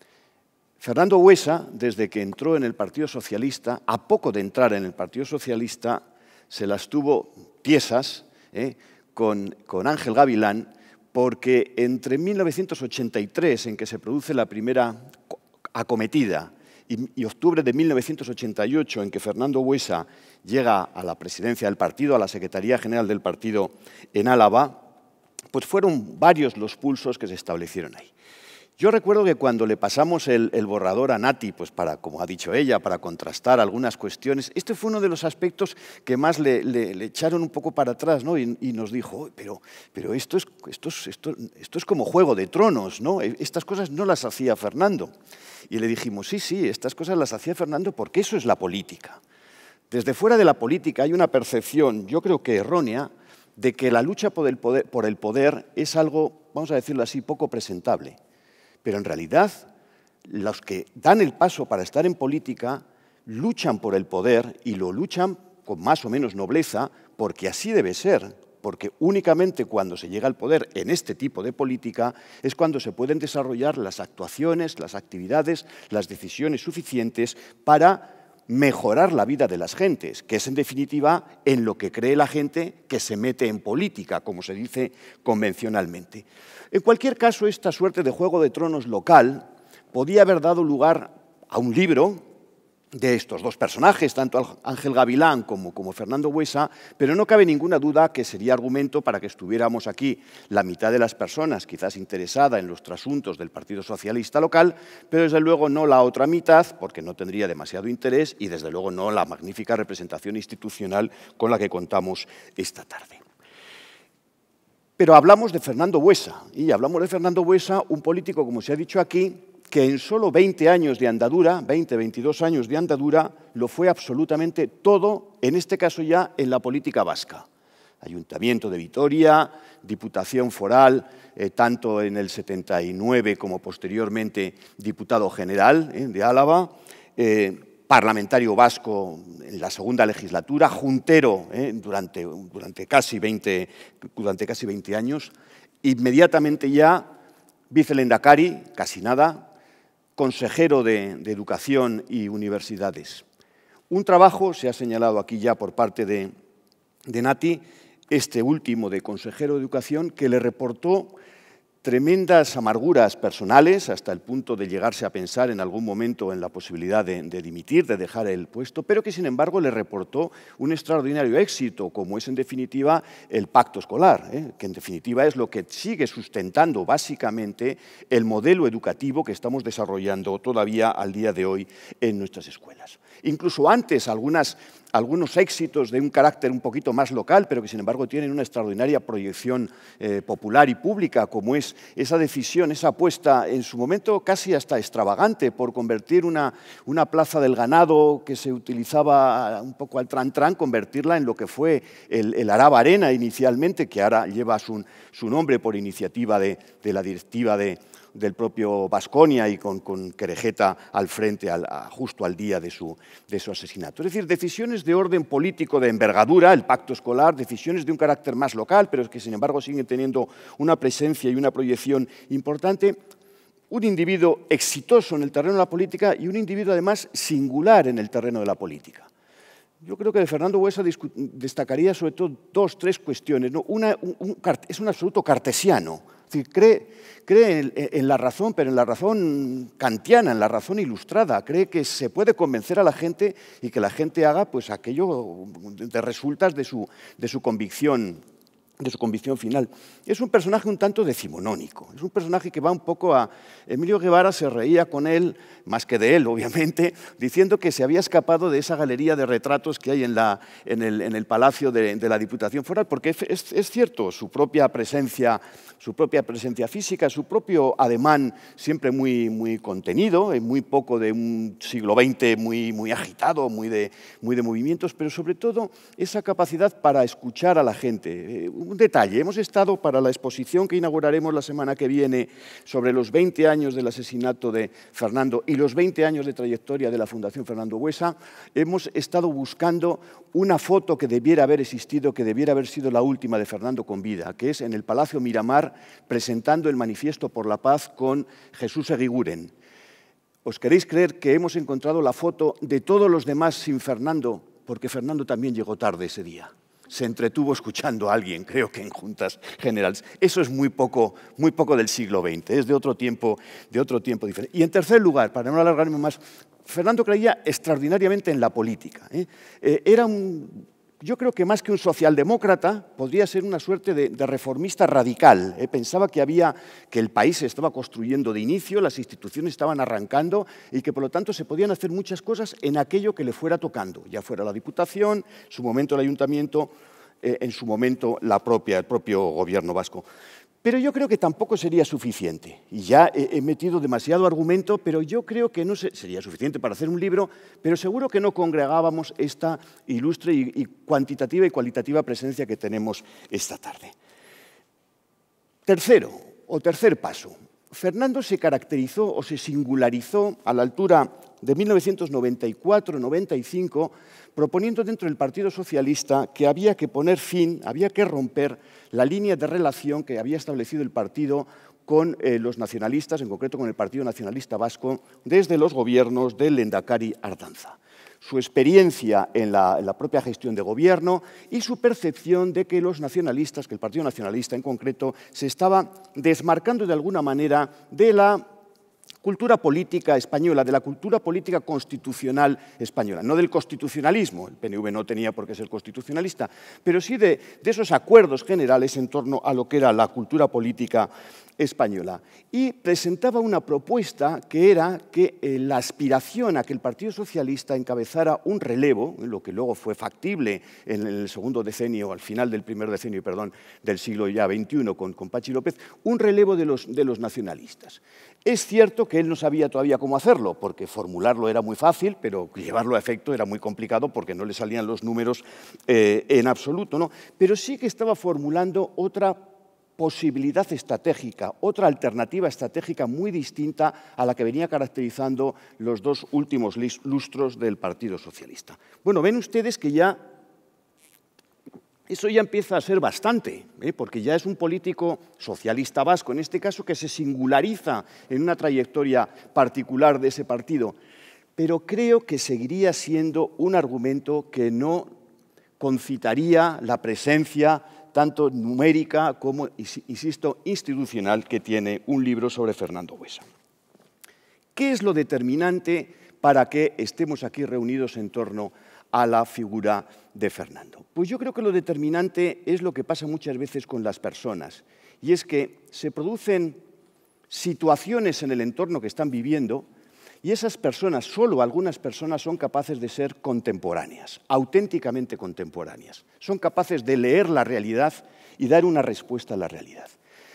Fernando Buesa, desde que entró en el Partido Socialista, a poco de entrar en el Partido Socialista, se las tuvo tiesas eh, con, con Ángel Gavilán, porque entre mil novecientos ochenta y tres, en que se produce la primera acometida, y, y octubre de mil novecientos ochenta y ocho, en que Fernando Buesa llega a la presidencia del partido, a la Secretaría General del partido en Álava, pues fueron varios los pulsos que se establecieron ahí. Yo recuerdo que cuando le pasamos el, el borrador a Nati, pues para, como ha dicho ella, para contrastar algunas cuestiones, este fue uno de los aspectos que más le, le, le echaron un poco para atrás, ¿no? Y, y nos dijo, pero, pero esto, es, esto, es, esto, esto es como Juego de Tronos, ¿no? Estas cosas no las hacía Fernando. Y le dijimos, sí, sí, estas cosas las hacía Fernando porque eso es la política. Desde fuera de la política hay una percepción, yo creo que errónea, de que la lucha por el poder, por el poder es algo, vamos a decirlo así, poco presentable. Pero en realidad, los que dan el paso para estar en política luchan por el poder y lo luchan con más o menos nobleza, porque así debe ser, porque únicamente cuando se llega al poder en este tipo de política es cuando se pueden desarrollar las actuaciones, las actividades, las decisiones suficientes para mejorar la vida de las gentes, que es en definitiva en lo que cree la gente que se mete en política, como se dice convencionalmente. En cualquier caso, esta suerte de Juego de Tronos local podía haber dado lugar a un libro de estos dos personajes, tanto Ángel Gavilán como, como Fernando Buesa, pero no cabe ninguna duda que sería argumento para que estuviéramos aquí la mitad de las personas quizás interesada en los trasuntos del Partido Socialista local, pero desde luego no la otra mitad, porque no tendría demasiado interés, y desde luego no la magnífica representación institucional con la que contamos esta tarde. Pero hablamos de Fernando Buesa, y hablamos de Fernando Buesa, un político, como se ha dicho aquí, que en solo veinte años de andadura, veinte, veintidós años de andadura, lo fue absolutamente todo, en este caso ya en la política vasca. Ayuntamiento de Vitoria, Diputación Foral, eh, tanto en el setenta y nueve como posteriormente diputado general eh, de Álava, eh, parlamentario vasco en la segunda legislatura, juntero eh, durante, durante, casi veinte, durante casi veinte años, inmediatamente ya vicelehendakari, casi nada, consejero de, de Educación y Universidades. Un trabajo, se ha señalado aquí ya por parte de, de Nati, este último de consejero de Educación, que le reportó tremendas amarguras personales, hasta el punto de llegarse a pensar en algún momento en la posibilidad de, de dimitir, de dejar el puesto, pero que sin embargo le reportó un extraordinario éxito, como es en definitiva el pacto escolar, ¿eh? que en definitiva es lo que sigue sustentando básicamente el modelo educativo que estamos desarrollando todavía al día de hoy en nuestras escuelas. Incluso antes algunas algunos éxitos de un carácter un poquito más local, pero que sin embargo tienen una extraordinaria proyección eh, popular y pública, como es esa decisión, esa apuesta en su momento casi hasta extravagante por convertir una, una plaza del ganado que se utilizaba un poco al tran-tran, convertirla en lo que fue el, el Araba Arena inicialmente, que ahora lleva su, su nombre por iniciativa de, de la directiva de del propio Baskonia y con, con Querejeta al frente al, a, justo al día de su, de su asesinato. Es decir, decisiones de orden político de envergadura, el pacto escolar, decisiones de un carácter más local, pero que sin embargo siguen teniendo una presencia y una proyección importante. Un individuo exitoso en el terreno de la política y un individuo además singular en el terreno de la política. Yo creo que de Fernando Buesa destacaría sobre todo dos, tres cuestiones, ¿no? Una, un, un, es un absoluto cartesiano. Es decir, cree, cree en, en la razón, pero en la razón kantiana, en la razón ilustrada. Cree que se puede convencer a la gente y que la gente haga pues, aquello de resultas de su, de su convicción de su convicción final. Es un personaje un tanto decimonónico, es un personaje que va un poco a... Emilio Guevara se reía con él, más que de él, obviamente, diciendo que se había escapado de esa galería de retratos que hay en, la, en, el, en el Palacio de, de la Diputación Foral, porque es, es, es cierto, su propia presencia, su propia presencia física, su propio ademán siempre muy, muy contenido, muy poco de un siglo veinte muy, muy agitado, muy de, muy de movimientos, pero sobre todo esa capacidad para escuchar a la gente. Un detalle, hemos estado para la exposición que inauguraremos la semana que viene sobre los veinte años del asesinato de Fernando y los veinte años de trayectoria de la Fundación Fernando Buesa, hemos estado buscando una foto que debiera haber existido, que debiera haber sido la última de Fernando con vida, que es en el Palacio Miramar presentando el Manifiesto por la Paz con Jesús Eguiguren. ¿Os queréis creer que hemos encontrado la foto de todos los demás sin Fernando? Porque Fernando también llegó tarde ese día. Se entretuvo escuchando a alguien, creo que en juntas generales. Eso es muy poco, muy poco del siglo veinte, es de otro tiempo, de otro tiempo diferente. Y en tercer lugar, para no alargarme más, Fernando creía extraordinariamente en la política. ¿eh? Eh, era un, yo creo que más que un socialdemócrata, podría ser una suerte de, de reformista radical. ¿eh? Pensaba que, había, que el país se estaba construyendo de inicio, las instituciones estaban arrancando y que por lo tanto se podían hacer muchas cosas en aquello que le fuera tocando, ya fuera la Diputación, en su momento el Ayuntamiento, eh, en su momento la propia, el propio gobierno vasco. Pero yo creo que tampoco sería suficiente. Y ya he, he metido demasiado argumento, pero yo creo que no se, sería suficiente para hacer un libro, pero seguro que no congregábamos esta ilustre y, y cuantitativa y cualitativa presencia que tenemos esta tarde. Tercero, o tercer paso, Fernando se caracterizó o se singularizó a la altura de mil novecientos noventa y cuatro noventa y cinco proponiendo dentro del Partido Socialista que había que poner fin, había que romper la línea de relación que había establecido el partido con eh, los nacionalistas, en concreto con el Partido Nacionalista Vasco, desde los gobiernos del Lehendakari Ardanza. Su experiencia en la, en la propia gestión de gobierno y su percepción de que los nacionalistas, que el Partido Nacionalista en concreto, se estaba desmarcando de alguna manera de la cultura política española, de la cultura política constitucional española, no del constitucionalismo, el P N V no tenía por qué ser constitucionalista, pero sí de, de esos acuerdos generales en torno a lo que era la cultura política española. Y presentaba una propuesta que era que eh, la aspiración a que el Partido Socialista encabezara un relevo, lo que luego fue factible en el segundo decenio, al final del primer decenio, perdón, del siglo ya veintiuno con, con Pachi López, un relevo de los, de los nacionalistas. Es cierto que él no sabía todavía cómo hacerlo, porque formularlo era muy fácil, pero llevarlo a efecto era muy complicado porque no le salían los números eh, en absoluto, ¿no? Pero sí que estaba formulando otra posibilidad estratégica, otra alternativa estratégica muy distinta a la que venía caracterizando los dos últimos lustros del Partido Socialista. Bueno, ven ustedes que ya eso ya empieza a ser bastante, ¿eh? Porque ya es un político socialista vasco, en este caso, que se singulariza en una trayectoria particular de ese partido, pero creo que seguiría siendo un argumento que no concitaría la presencia tanto numérica como, insisto, institucional que tiene un libro sobre Fernando Buesa. ¿Qué es lo determinante para que estemos aquí reunidos en torno a la figura de Fernando? Pues yo creo que lo determinante es lo que pasa muchas veces con las personas, y es que se producen situaciones en el entorno que están viviendo y esas personas, solo algunas personas, son capaces de ser contemporáneas, auténticamente contemporáneas. Son capaces de leer la realidad y dar una respuesta a la realidad.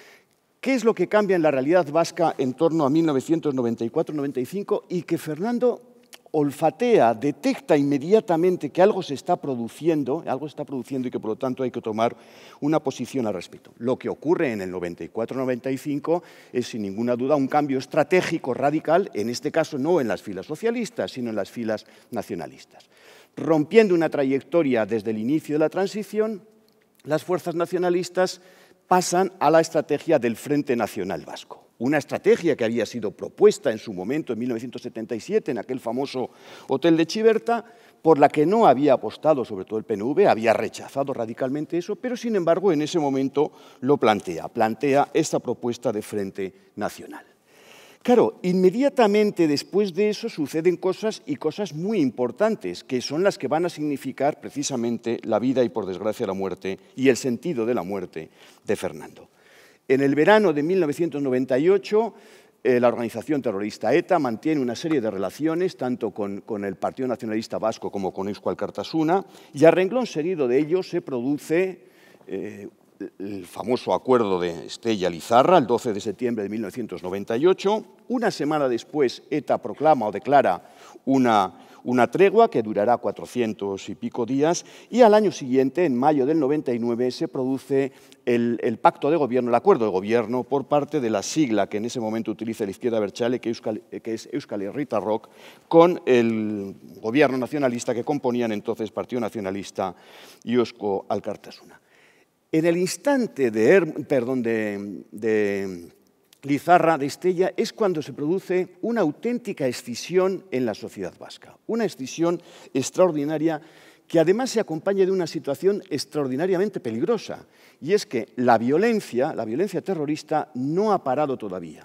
¿Qué es lo que cambia en la realidad vasca en torno a mil novecientos noventa y cuatro noventa y cinco y que Fernando olfatea, detecta inmediatamente que algo se está produciendo, algo se está produciendo y que por lo tanto hay que tomar una posición al respecto? Lo que ocurre en el noventa y cuatro noventa y cinco es sin ninguna duda un cambio estratégico radical, en este caso no en las filas socialistas, sino en las filas nacionalistas. Rompiendo una trayectoria desde el inicio de la transición, las fuerzas nacionalistas pasan a la estrategia del Frente Nacional Vasco. Una estrategia que había sido propuesta en su momento, en mil novecientos setenta y siete, en aquel famoso Hotel de Chiberta, por la que no había apostado, sobre todo el P N V, había rechazado radicalmente eso, pero sin embargo en ese momento lo plantea, plantea esta propuesta de Frente Nacional. Claro, inmediatamente después de eso suceden cosas y cosas muy importantes, que son las que van a significar precisamente la vida y, por desgracia, la muerte y el sentido de la muerte de Fernando. En el verano de mil novecientos noventa y ocho, eh, la organización terrorista ETA mantiene una serie de relaciones tanto con, con el Partido Nacionalista Vasco como con Eusko Alkartasuna, y a renglón seguido de ello se produce eh, el famoso acuerdo de Estella-Lizarra, el doce de septiembre de mil novecientos noventa y ocho. Una semana después, ETA proclama o declara una, una tregua que durará cuatrocientos y pico días, y al año siguiente, en mayo del noventa y nueve, se produce el, el pacto de gobierno, el acuerdo de gobierno por parte de la sigla que en ese momento utiliza la izquierda abertzale, que, Euskal, que es Euskal Herritarrok, con el gobierno nacionalista que componían entonces Partido Nacionalista y Eusko Alkartasuna. En el instante de, er, perdón, de, de Lizarra, de Estella, es cuando se produce una auténtica escisión en la sociedad vasca, una escisión extraordinaria que además se acompaña de una situación extraordinariamente peligrosa, y es que la violencia, la violencia terrorista no ha parado todavía,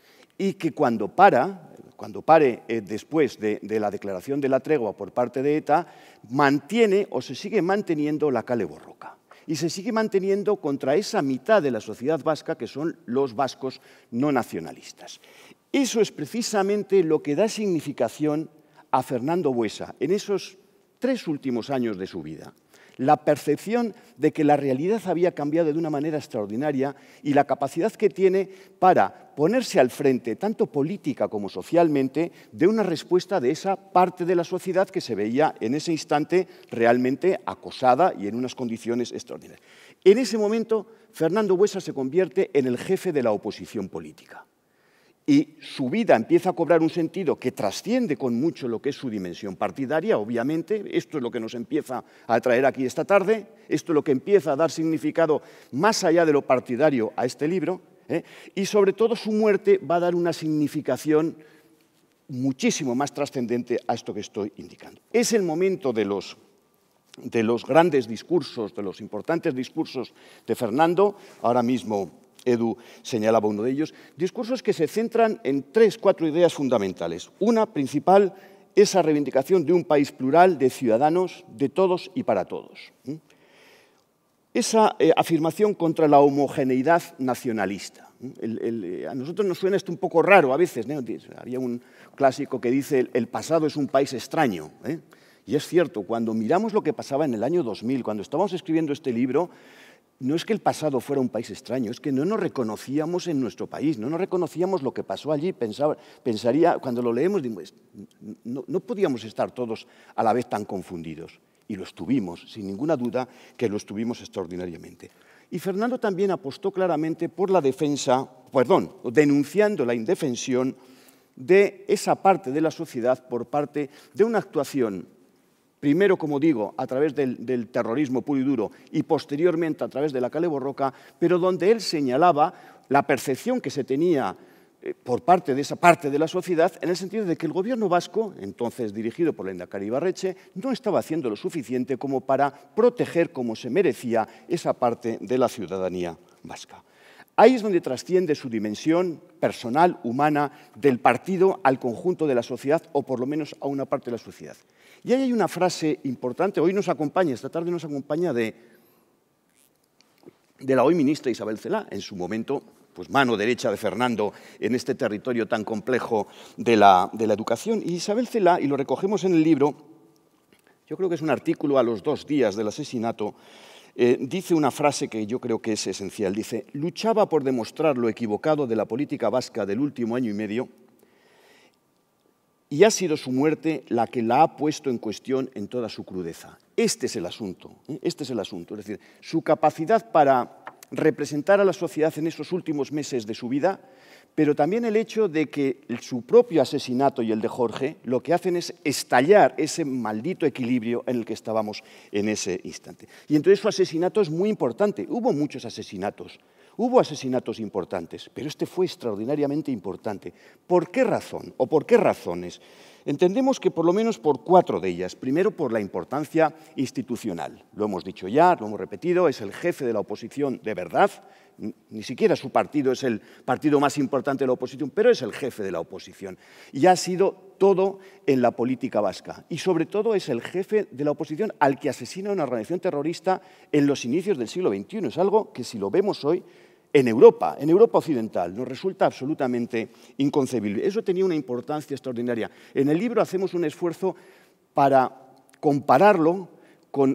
y que cuando para, cuando pare eh, después de, de la declaración de la tregua por parte de ETA, mantiene o se sigue manteniendo la kale borroka. Y se sigue manteniendo contra esa mitad de la sociedad vasca que son los vascos no nacionalistas. Eso es precisamente lo que da significación a Fernando Buesa en esos tres últimos años de su vida. La percepción de que la realidad había cambiado de una manera extraordinaria y la capacidad que tiene para ponerse al frente, tanto política como socialmente, de una respuesta de esa parte de la sociedad que se veía en ese instante realmente acosada y en unas condiciones extraordinarias. En ese momento, Fernando Buesa se convierte en el jefe de la oposición política. y su vida empieza a cobrar un sentido que trasciende con mucho lo que es su dimensión partidaria, obviamente. Esto es lo que nos empieza a traer aquí esta tarde, esto es lo que empieza a dar significado más allá de lo partidario a este libro, ¿eh? Y sobre todo su muerte va a dar una significación muchísimo más trascendente a esto que estoy indicando. Es el momento de los, de los grandes discursos, de los importantes discursos de Fernando. Ahora mismo Edu señalaba uno de ellos, discursos que se centran en tres, cuatro ideas fundamentales. Una principal, esa reivindicación de un país plural, de ciudadanos, de todos y para todos. Esa eh, afirmación contra la homogeneidad nacionalista. El, el, a nosotros nos suena esto un poco raro a veces, ¿no? Había un clásico que dice el, el pasado es un país extraño, ¿eh? Y es cierto, cuando miramos lo que pasaba en el año dos mil, cuando estábamos escribiendo este libro, no es que el pasado fuera un país extraño, es que no nos reconocíamos en nuestro país, no nos reconocíamos lo que pasó allí. Pensaba, pensaría, cuando lo leemos, digo, no, no podíamos estar todos a la vez tan confundidos. Y lo estuvimos, sin ninguna duda que lo estuvimos extraordinariamente. Y Fernando también apostó claramente por la defensa, perdón, denunciando la indefensión de esa parte de la sociedad por parte de una actuación, primero, como digo, a través del, del terrorismo puro y duro y posteriormente a través de la Kale Borroka, pero donde él señalaba la percepción que se tenía eh, por parte de esa parte de la sociedad en el sentido de que el gobierno vasco, entonces dirigido por Lehendakari Ibarretxe, no estaba haciendo lo suficiente como para proteger como se merecía esa parte de la ciudadanía vasca. Ahí es donde trasciende su dimensión personal, humana, del partido al conjunto de la sociedad, o por lo menos a una parte de la sociedad. Y ahí hay una frase importante, hoy nos acompaña, esta tarde nos acompaña de, de la hoy ministra Isabel Celaá, en su momento, pues mano derecha de Fernando en este territorio tan complejo de la, de la educación. Y Isabel Celaá, y lo recogemos en el libro, yo creo que es un artículo a los dos días del asesinato, Eh, dice una frase que yo creo que es esencial. Dice, luchaba por demostrar lo equivocado de la política vasca del último año y medio y ha sido su muerte la que la ha puesto en cuestión en toda su crudeza. Este es el asunto, ¿eh? Este es el asunto. Es decir, su capacidad para representar a la sociedad en esos últimos meses de su vida, pero también el hecho de que su propio asesinato y el de Jorge lo que hacen es estallar ese maldito equilibrio en el que estábamos en ese instante. Y entonces su asesinato es muy importante. Hubo muchos asesinatos, hubo asesinatos importantes, pero este fue extraordinariamente importante. ¿Por qué razón o por qué razones? Entendemos que por lo menos por cuatro de ellas. Primero, por la importancia institucional. Lo hemos dicho ya, lo hemos repetido, es el jefe de la oposición de verdad. Ni siquiera su partido es el partido más importante de la oposición, pero es el jefe de la oposición. Y ha sido todo en la política vasca. Y sobre todo es el jefe de la oposición al que asesina una organización terrorista en los inicios del siglo veintiuno. Es algo que si lo vemos hoy en Europa, en Europa occidental, nos resulta absolutamente inconcebible. Eso tenía una importancia extraordinaria. En el libro hacemos un esfuerzo para compararlo con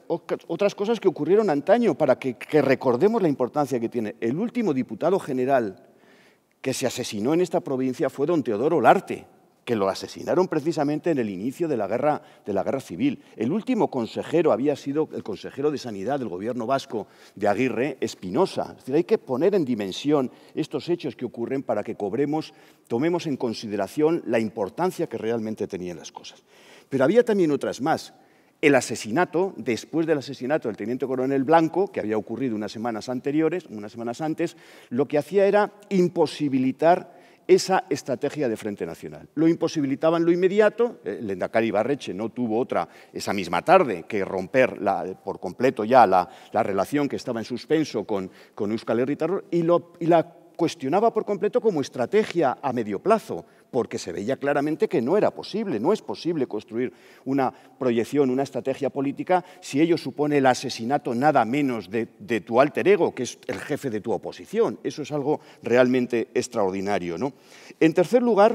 otras cosas que ocurrieron antaño, para que, que recordemos la importancia que tiene. El último diputado general que se asesinó en esta provincia fue don Teodoro Olarte, que lo asesinaron precisamente en el inicio de la guerra, de la guerra civil. El último consejero había sido el consejero de Sanidad del gobierno vasco de Aguirre, Espinosa. Es decir, hay que poner en dimensión estos hechos que ocurren para que cobremos, tomemos en consideración la importancia que realmente tenían las cosas. Pero había también otras más. El asesinato, después del asesinato del teniente coronel Blanco, que había ocurrido unas semanas anteriores, unas semanas antes, lo que hacía era imposibilitar esa estrategia de Frente Nacional. Lo imposibilitaba en lo inmediato. El Lehendakari Ibarretxe no tuvo otra esa misma tarde que romper la, por completo ya la, la relación que estaba en suspenso con, con Euskal Herritarrok y, lo, y la cuestionaba por completo como estrategia a medio plazo, porque se veía claramente que no era posible, no es posible construir una proyección, una estrategia política si ello supone el asesinato nada menos de, de tu alter ego, que es el jefe de tu oposición. Eso es algo realmente extraordinario, ¿no? En tercer lugar,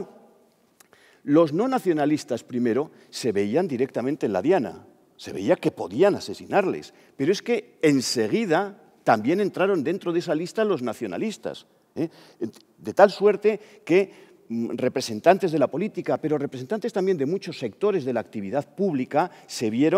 los no nacionalistas primero se veían directamente en la diana, se veía que podían asesinarles, pero es que enseguida también entraron dentro de esa lista los nacionalistas, ¿eh? De tal suerte que representantes de la política, pero representantes también de muchos sectores de la actividad pública, se vieron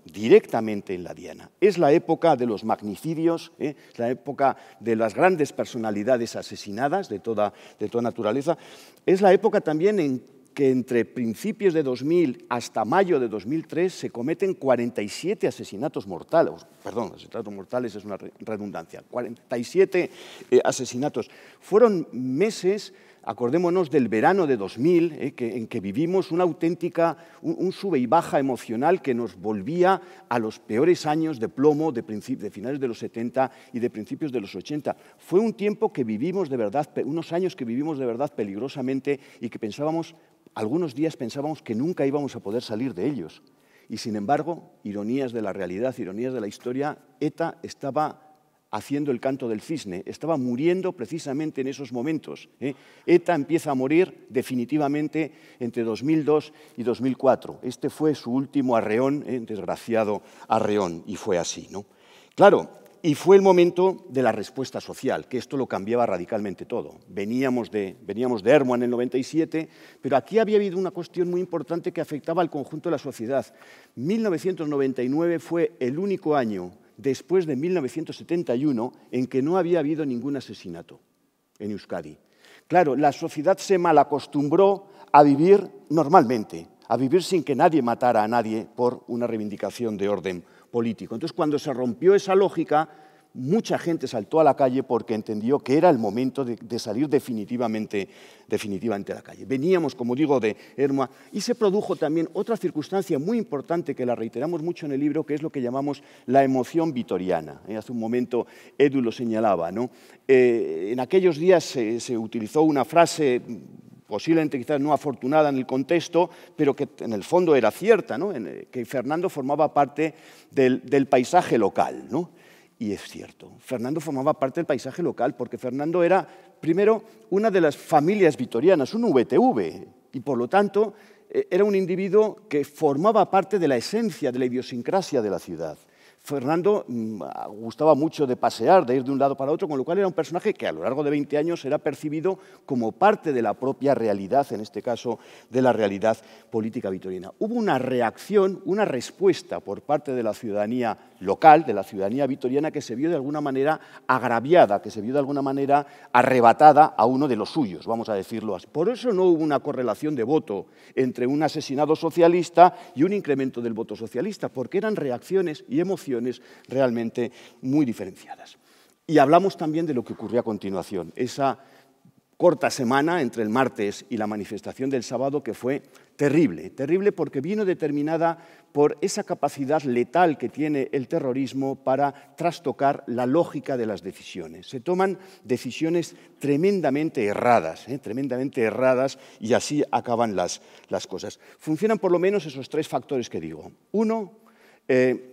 directamente en la diana. Es la época de los magnicidios, ¿eh? Es la época de las grandes personalidades asesinadas de toda, de toda naturaleza. Es la época también en que entre principios de dos mil hasta mayo de dos mil tres se cometen cuarenta y siete asesinatos mortales. Perdón, asesinatos mortales es una redundancia. cuarenta y siete eh, asesinatos. Fueron meses, acordémonos del verano de dos mil, eh, que, en que vivimos una auténtica, un, un sube y baja emocional que nos volvía a los peores años de plomo de, de finales de los setenta y de principios de los ochenta. Fue un tiempo que vivimos de verdad, unos años que vivimos de verdad peligrosamente y que pensábamos, algunos días pensábamos que nunca íbamos a poder salir de ellos. Y sin embargo, ironías de la realidad, ironías de la historia, ETA estaba haciendo el canto del cisne, estaba muriendo precisamente en esos momentos. ¿eh? ETA empieza a morir definitivamente entre dos mil dos y dos mil cuatro. Este fue su último arreón, ¿eh? desgraciado arreón, y fue así, ¿no? Claro, y fue el momento de la respuesta social, que esto lo cambiaba radicalmente todo. Veníamos de, veníamos de Ermua en el noventa y siete, pero aquí había habido una cuestión muy importante que afectaba al conjunto de la sociedad. mil novecientos noventa y nueve fue el único año después de mil novecientos setenta y uno en que no había habido ningún asesinato en Euskadi. Claro, la sociedad se malacostumbró a vivir normalmente, a vivir sin que nadie matara a nadie por una reivindicación de orden político. Entonces, cuando se rompió esa lógica, mucha gente saltó a la calle porque entendió que era el momento de, de salir definitivamente, definitivamente a la calle. Veníamos, como digo, de Ermua y se produjo también otra circunstancia muy importante que la reiteramos mucho en el libro, que es lo que llamamos la emoción vitoriana. ¿Eh? Hace un momento Edu lo señalaba, ¿no? Eh, en aquellos días se, se utilizó una frase posiblemente quizás no afortunada en el contexto, pero que en el fondo era cierta, ¿no? En, que Fernando formaba parte del, del paisaje local, ¿no? Y es cierto, Fernando formaba parte del paisaje local porque Fernando era, primero, una de las familias vitorianas, un V T V, y por lo tanto era un individuo que formaba parte de la esencia, de la idiosincrasia de la ciudad. Fernando mmm, gustaba mucho de pasear, de ir de un lado para otro, con lo cual era un personaje que a lo largo de veinte años era percibido como parte de la propia realidad, en este caso de la realidad política vitoriana. Hubo una reacción, una respuesta por parte de la ciudadanía local, de la ciudadanía vitoriana, que se vio de alguna manera agraviada, que se vio de alguna manera arrebatada a uno de los suyos, vamos a decirlo así. Por eso no hubo una correlación de voto entre un asesinado socialista y un incremento del voto socialista, porque eran reacciones y emociones realmente muy diferenciadas. Y hablamos también de lo que ocurrió a continuación, esa corta semana entre el martes y la manifestación del sábado, que fue terrible, terrible porque vino determinada por esa capacidad letal que tiene el terrorismo para trastocar la lógica de las decisiones. Se toman decisiones tremendamente erradas, ¿eh? tremendamente erradas, y así acaban las, las cosas. Funcionan por lo menos esos tres factores que digo. Uno, eh,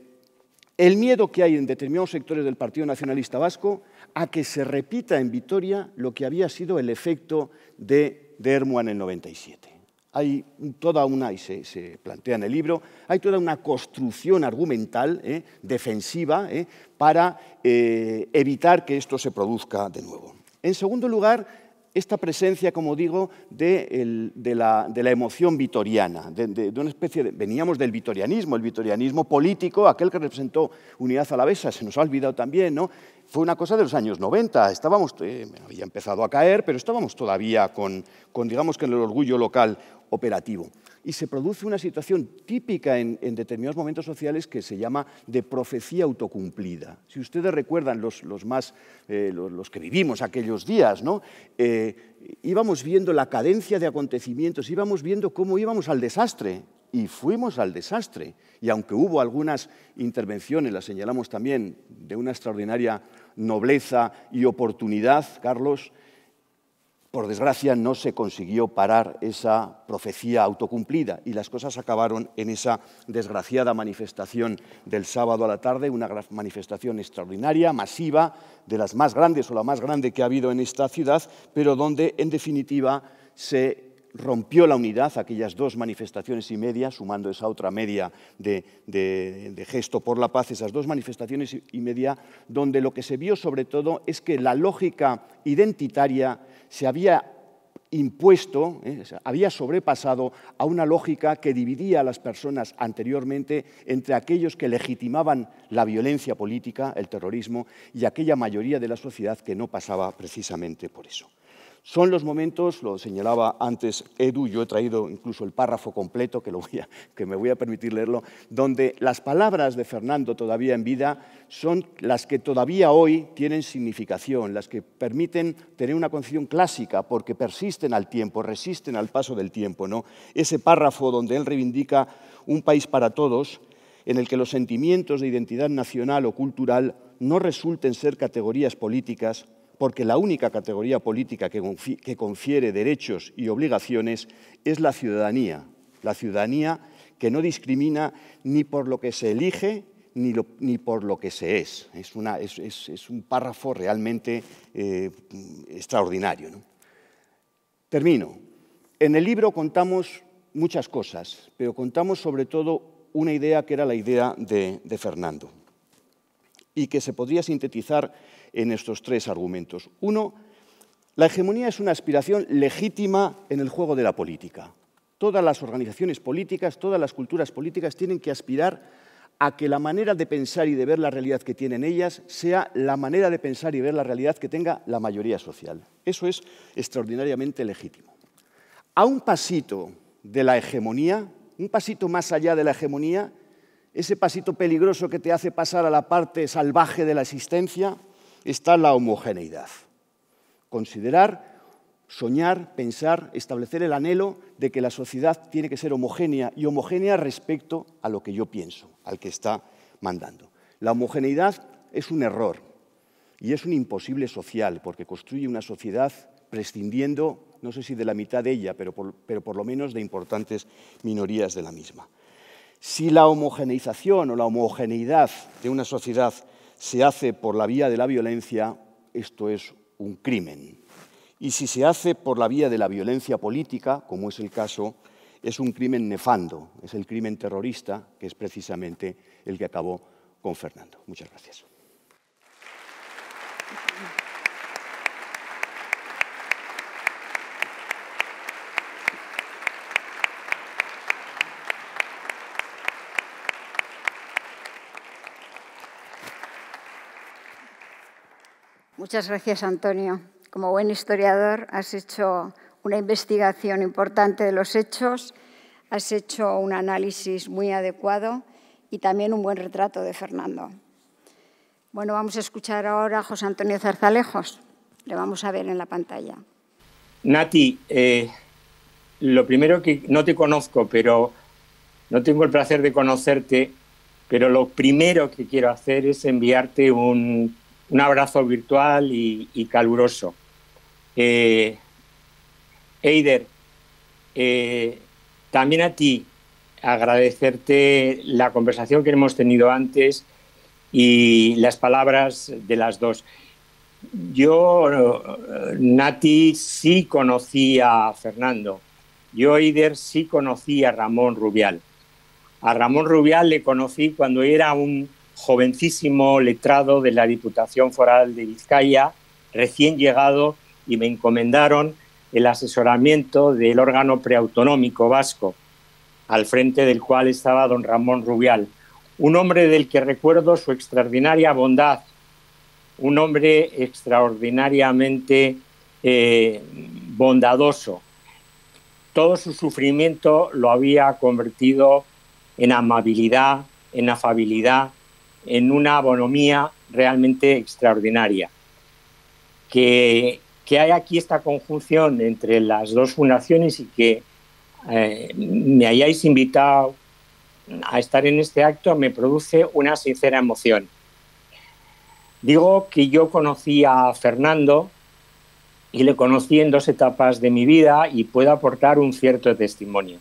el miedo que hay en determinados sectores del Partido Nacionalista Vasco a que se repita en Vitoria lo que había sido el efecto de, de Ermua en el noventa y siete. Hay toda una, y se, se plantea en el libro, hay toda una construcción argumental, eh, defensiva, eh, para eh, evitar que esto se produzca de nuevo. En segundo lugar, esta presencia, como digo, de, el, de, la, de la emoción vitoriana, de, de, de una especie de... Veníamos del vitorianismo, el vitorianismo político, aquel que representó Unidad Alavesa, se nos ha olvidado también, ¿no? Fue una cosa de los años noventa, estábamos, eh, había empezado a caer, pero estábamos todavía con, con, digamos que en el orgullo local operativo. Y se produce una situación típica en, en determinados momentos sociales que se llama de profecía autocumplida. Si ustedes recuerdan, los, los, más, eh, los, los que vivimos aquellos días, ¿no? Eh, íbamos viendo la cadencia de acontecimientos, íbamos viendo cómo íbamos al desastre, y fuimos al desastre. Y aunque hubo algunas intervenciones, las señalamos también, de una extraordinaria nobleza y oportunidad, Carlos, por desgracia no se consiguió parar esa profecía autocumplida y las cosas acabaron en esa desgraciada manifestación del sábado a la tarde, una manifestación extraordinaria, masiva, de las más grandes o la más grande que ha habido en esta ciudad, pero donde en definitiva se rompió la unidad, aquellas dos manifestaciones y media, sumando esa otra media de, de, de gesto por la paz, esas dos manifestaciones y media, donde lo que se vio sobre todo es que la lógica identitaria se había impuesto, ¿eh? había sobrepasado a una lógica que dividía a las personas anteriormente entre aquellos que legitimaban la violencia política, el terrorismo, y aquella mayoría de la sociedad que no pasaba precisamente por eso. Son los momentos, lo señalaba antes Edu, yo he traído incluso el párrafo completo, que, lo voy a, que me voy a permitir leerlo, donde las palabras de Fernando todavía en vida son las que todavía hoy tienen significación, las que permiten tener una concepción clásica, porque persisten al tiempo, resisten al paso del tiempo, ¿no? Ese párrafo donde él reivindica un país para todos, en el que los sentimientos de identidad nacional o cultural no resulten ser categorías políticas, porque la única categoría política que confiere derechos y obligaciones es la ciudadanía, la ciudadanía que no discrimina ni por lo que se elige ni, lo, ni por lo que se es. Es, una, es, es, es un párrafo realmente eh, extraordinario, ¿no? Termino. En el libro contamos muchas cosas, pero contamos sobre todo una idea que era la idea de, de Fernando y que se podría sintetizar en estos tres argumentos. Uno, la hegemonía es una aspiración legítima en el juego de la política. Todas las organizaciones políticas, todas las culturas políticas tienen que aspirar a que la manera de pensar y de ver la realidad que tienen ellas sea la manera de pensar y ver la realidad que tenga la mayoría social. Eso es extraordinariamente legítimo. A un pasito de la hegemonía, un pasito más allá de la hegemonía, ese pasito peligroso que te hace pasar a la parte salvaje de la existencia, está la homogeneidad. Considerar, soñar, pensar, establecer el anhelo de que la sociedad tiene que ser homogénea y homogénea respecto a lo que yo pienso, al que está mandando. La homogeneidad es un error y es un imposible social porque construye una sociedad prescindiendo, no sé si de la mitad de ella, pero por, pero por lo menos de importantes minorías de la misma. Si la homogeneización o la homogeneidad de una sociedad se hace por la vía de la violencia, esto es un crimen. Y si se hace por la vía de la violencia política, como es el caso, es un crimen nefando, es el crimen terrorista, que es precisamente el que acabó con Fernando. Muchas gracias. Muchas gracias, Antonio. Como buen historiador, has hecho una investigación importante de los hechos, has hecho un análisis muy adecuado y también un buen retrato de Fernando. Bueno, vamos a escuchar ahora a José Antonio Zarzalejos. Le vamos a ver en la pantalla. Nati, eh, lo primero que no te conozco, pero no tengo el placer de conocerte, pero lo primero que quiero hacer es enviarte un... un abrazo virtual y, y caluroso. Eh, Eider, eh, también a ti agradecerte la conversación que hemos tenido antes y las palabras de las dos. Yo, Nati, sí conocí a Fernando. Yo, Eider, sí conocí a Ramón Rubial. A Ramón Rubial le conocí cuando era un jovencísimo letrado de la Diputación Foral de Vizcaya, recién llegado, y me encomendaron el asesoramiento del órgano preautonómico vasco, al frente del cual estaba don Ramón Rubial, un hombre del que recuerdo su extraordinaria bondad, un hombre extraordinariamente eh, bondadoso. Todo su sufrimiento lo había convertido en amabilidad, en afabilidad, en una bonomía realmente extraordinaria. Que, que hay aquí esta conjunción entre las dos fundaciones y que eh, me hayáis invitado a estar en este acto me produce una sincera emoción. Digo que yo conocí a Fernando y le conocí en dos etapas de mi vida y puedo aportar un cierto testimonio.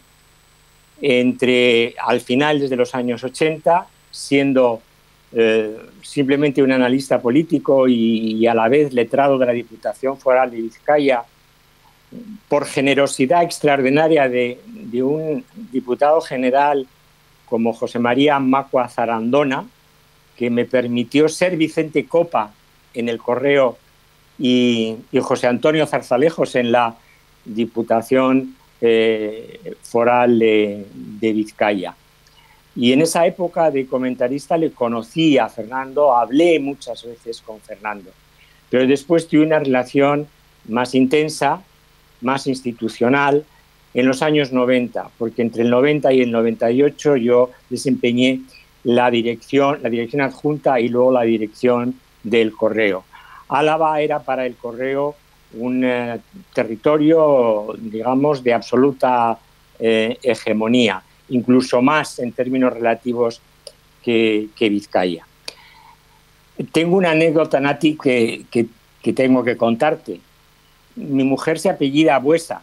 Entre, al final, desde los años ochenta, siendo eh, simplemente un analista político y, y a la vez letrado de la Diputación Foral de Vizcaya, por generosidad extraordinaria de, de un diputado general como José María Macua Zarandona, que me permitió ser Vicente Copa en El Correo y, y José Antonio Zarzalejos en la Diputación eh, Foral de, de Vizcaya. Y en esa época de comentarista le conocí a Fernando, hablé muchas veces con Fernando, pero después tuve una relación más intensa, más institucional, en los años noventa, porque entre el noventa y el noventa y ocho yo desempeñé la dirección, la dirección adjunta y luego la dirección del Correo. Álava era para el Correo un eh, territorio, digamos, de absoluta eh, hegemonía, incluso más en términos relativos que, que Vizcaya. Tengo una anécdota, Nati, que, que, que tengo que contarte. Mi mujer se apellida Buesa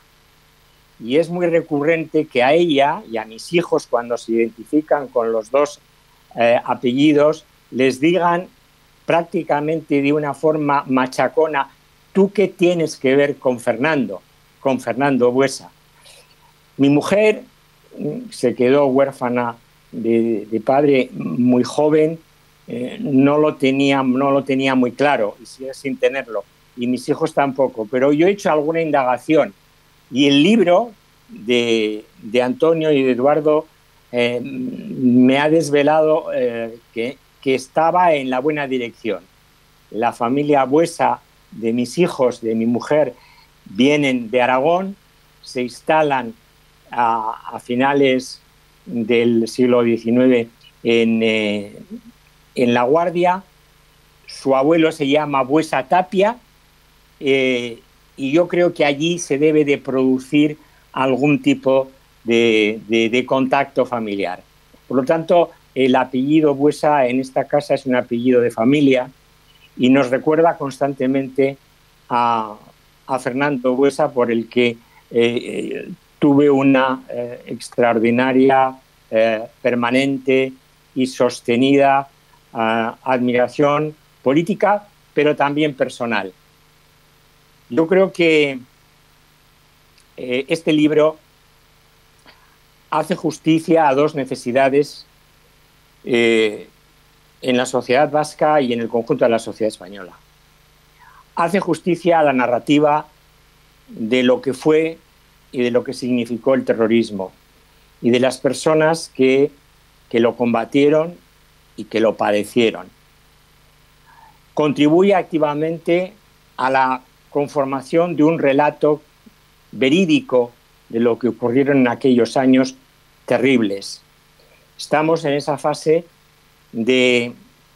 y es muy recurrente que a ella y a mis hijos, cuando se identifican con los dos eh, apellidos, les digan prácticamente de una forma machacona: ¿tú qué tienes que ver con Fernando? Con Fernando Buesa. Mi mujer se quedó huérfana de, de padre muy joven, eh, no, lo tenía, no lo tenía muy claro, y sigue sin tenerlo, y mis hijos tampoco, pero yo he hecho alguna indagación, y el libro de, de Antonio y de Eduardo eh, me ha desvelado eh, que, que estaba en la buena dirección. La familia Buesa de mis hijos, de mi mujer, vienen de Aragón, se instalan a, a finales del siglo diecinueve en, eh, en La Guardia. Su abuelo se llama Buesa Tapia, eh, y yo creo que allí se debe de producir algún tipo de, de, de contacto familiar. Por lo tanto, el apellido Buesa en esta casa es un apellido de familia y nos recuerda constantemente a, a Fernando Buesa, por el que eh, tuve una eh, extraordinaria, eh, permanente y sostenida eh, admiración política, pero también personal. Yo creo que eh, este libro hace justicia a dos necesidades eh, en la sociedad vasca y en el conjunto de la sociedad española. Hace justicia a la narrativa de lo que fue y de lo que significó el terrorismo y de las personas que, que lo combatieron y que lo padecieron. Contribuye activamente a la conformación de un relato verídico de lo que ocurrieron en aquellos años terribles. Estamos en esa fase de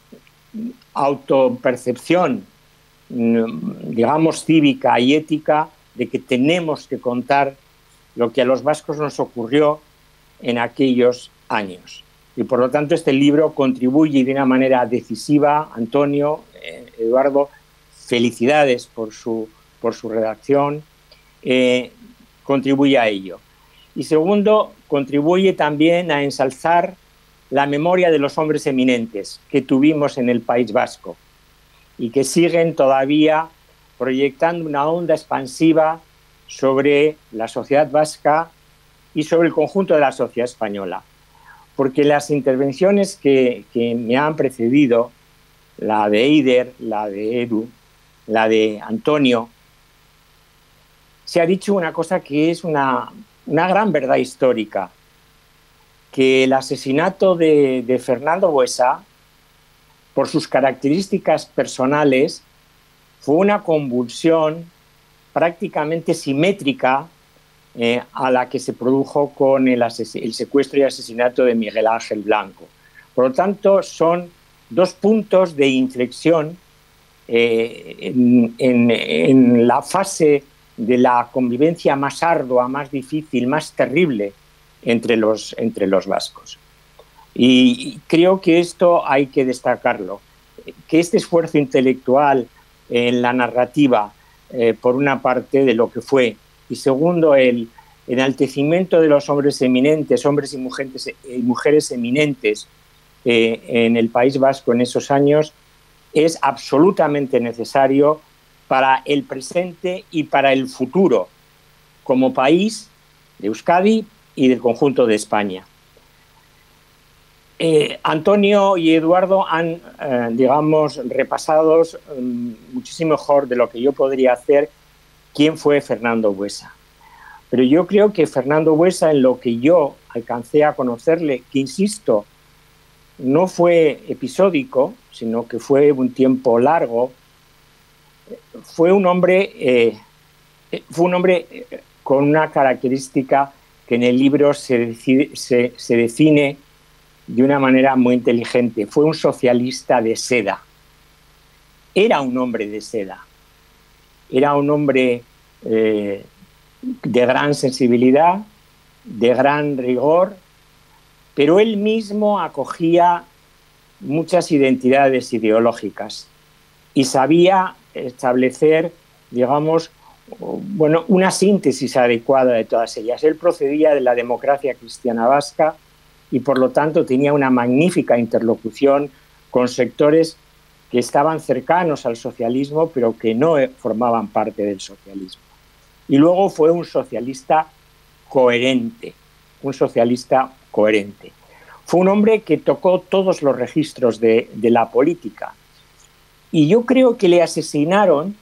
autopercepción, digamos, cívica y ética, de que tenemos que contar lo que a los vascos nos ocurrió en aquellos años. Y por lo tanto este libro contribuye de una manera decisiva. Antonio, eh, Eduardo, felicidades por su, por su redacción, eh, contribuye a ello. Y segundo, contribuye también a ensalzar la memoria de los hombres eminentes que tuvimos en el País Vasco y que siguen todavía proyectando una onda expansiva sobre la sociedad vasca y sobre el conjunto de la sociedad española. Porque las intervenciones que, que me han precedido, la de Eider, la de Edu, la de Antonio, se ha dicho una cosa que es una, una gran verdad histórica, que el asesinato de, de Fernando Buesa, por sus características personales, fue una convulsión prácticamente simétrica eh, a la que se produjo con el, el secuestro y asesinato de Miguel Ángel Blanco. Por lo tanto, son dos puntos de inflexión eh, en, en, en la fase de la convivencia más ardua, más difícil, más terrible entre los, entre los vascos. Y creo que esto hay que destacarlo, que este esfuerzo intelectual en la narrativa, eh, por una parte, de lo que fue, y segundo, el enaltecimiento de los hombres eminentes, hombres y mujeres, y mujeres eminentes eh, en el País Vasco en esos años, es absolutamente necesario para el presente y para el futuro, como país de Euskadi y del conjunto de España. Eh, Antonio y Eduardo han, eh, digamos, repasado um, muchísimo mejor de lo que yo podría hacer quién fue Fernando Buesa. pero yo creo que Fernando Buesa, en lo que yo alcancé a conocerle, que insisto, no fue episódico, sino que fue un tiempo largo, fue un hombre, eh, fue un hombre con una característica que en el libro se, decide, se, se define de una manera muy inteligente. Fue un socialista de seda. Era un hombre de seda. Era un hombre eh, de gran sensibilidad, de gran rigor, pero él mismo acogía muchas identidades ideológicas y sabía establecer, digamos, bueno, una síntesis adecuada de todas ellas. Él procedía de la democracia cristiana vasca y, por lo tanto, tenía una magnífica interlocución con sectores que estaban cercanos al socialismo, pero que no formaban parte del socialismo. Y luego fue un socialista coherente, un socialista coherente. Fue un hombre que tocó todos los registros de, de la política. Y yo creo que le asesinaron,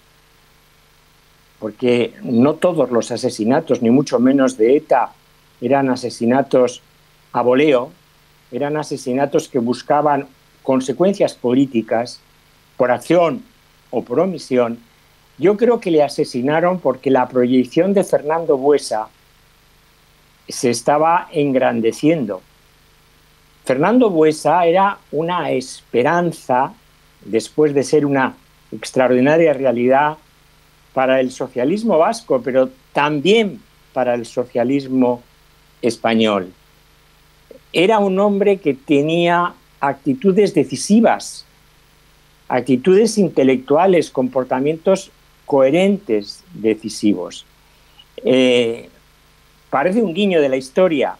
porque no todos los asesinatos, ni mucho menos de ETA, eran asesinatos a voleo, eran asesinatos que buscaban consecuencias políticas por acción o por omisión. Yo creo que le asesinaron porque la proyección de Fernando Buesa se estaba engrandeciendo. Fernando Buesa era una esperanza, después de ser una extraordinaria realidad para el socialismo vasco, pero también para el socialismo español. Era un hombre que tenía actitudes decisivas, actitudes intelectuales, comportamientos coherentes, decisivos. Eh, parece un guiño de la historia,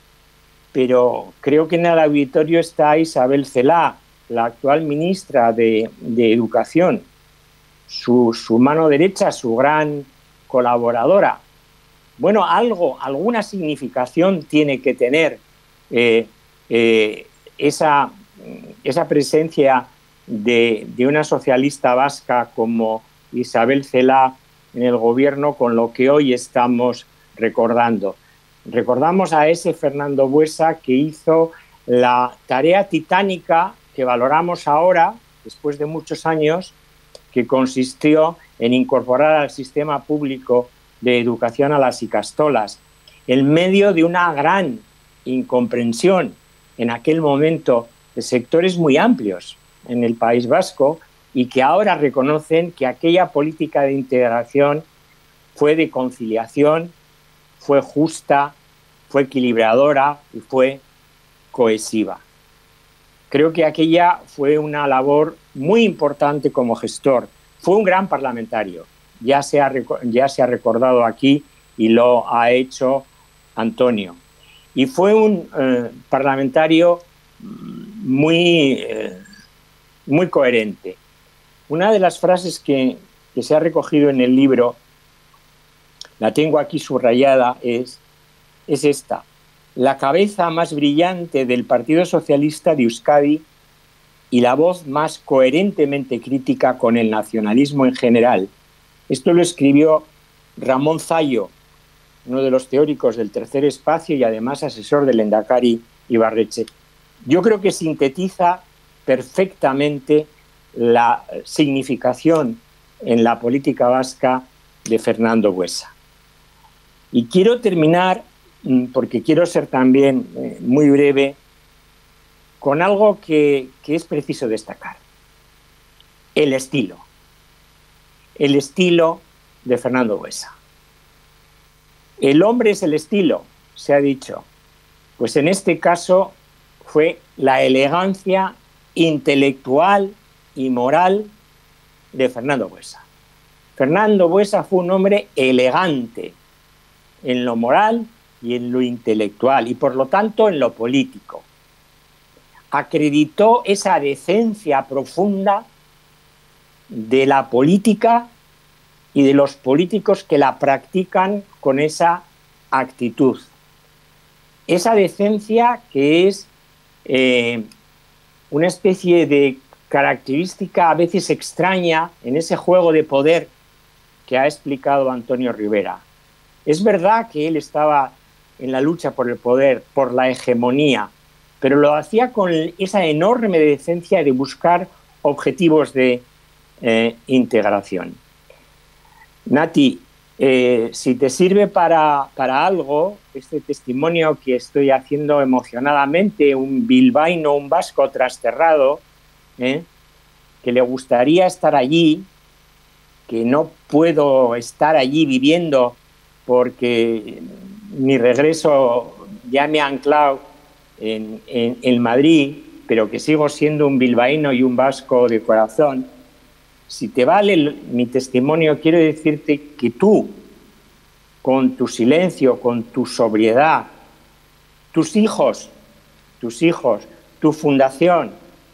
pero creo que en el auditorio está Isabel Celaá, la actual ministra de, de Educación, su, su mano derecha, su gran colaboradora. Bueno, algo, alguna significación tiene que tener eh, eh, esa, esa presencia de, de una socialista vasca como Isabel Celaá en el gobierno, con lo que hoy estamos recordando. Recordamos a ese Fernando Buesa que hizo la tarea titánica que valoramos ahora, después de muchos años, que consistió en incorporar al sistema público de educación a las ikastolas, en medio de una gran incomprensión en aquel momento de sectores muy amplios en el País Vasco y que ahora reconocen que aquella política de integración fue de conciliación, fue justa, fue equilibradora y fue cohesiva. Creo que aquella fue una labor muy importante como gestor. Fue un gran parlamentario, ya se ha, ya se ha recordado aquí y lo ha hecho Antonio. Y fue un eh, parlamentario muy, eh, muy coherente. Una de las frases que, que se ha recogido en el libro, la tengo aquí subrayada, es, es esta. La cabeza más brillante del Partido Socialista de Euskadi y la voz más coherentemente crítica con el nacionalismo en general. Esto lo escribió Ramón Zallo, uno de los teóricos del tercer espacio y además asesor del Lehendakari Ibarretxe. Yo creo que sintetiza perfectamente la significación en la política vasca de Fernando Buesa. Y quiero terminar, porque quiero ser también eh, muy breve, con algo que, que es preciso destacar. El estilo. El estilo de Fernando Buesa. El hombre es el estilo, se ha dicho. Pues en este caso fue la elegancia intelectual y moral de Fernando Buesa. Fernando Buesa fue un hombre elegante en lo moral y en lo intelectual y por lo tanto en lo político. Acreditó esa decencia profunda de la política y de los políticos que la practican con esa actitud. Esa decencia que es eh, una especie de característica a veces extraña en ese juego de poder que ha explicado Antonio Rivera. Es verdad que él estaba en la lucha por el poder, por la hegemonía, pero lo hacía con esa enorme decencia de buscar objetivos de eh, integración. Nati, eh, si te sirve para, para algo, este testimonio que estoy haciendo emocionadamente, un bilbaíno, un vasco trasterrado, ¿eh? que le gustaría estar allí, que no puedo estar allí viviendo porque mi regreso ya me ha anclado en, en, en Madrid, pero que sigo siendo un bilbaíno y un vasco de corazón. Si te vale el, mi testimonio, quiero decirte que tú, con tu silencio, con tu sobriedad, tus hijos, tus hijos, tu fundación,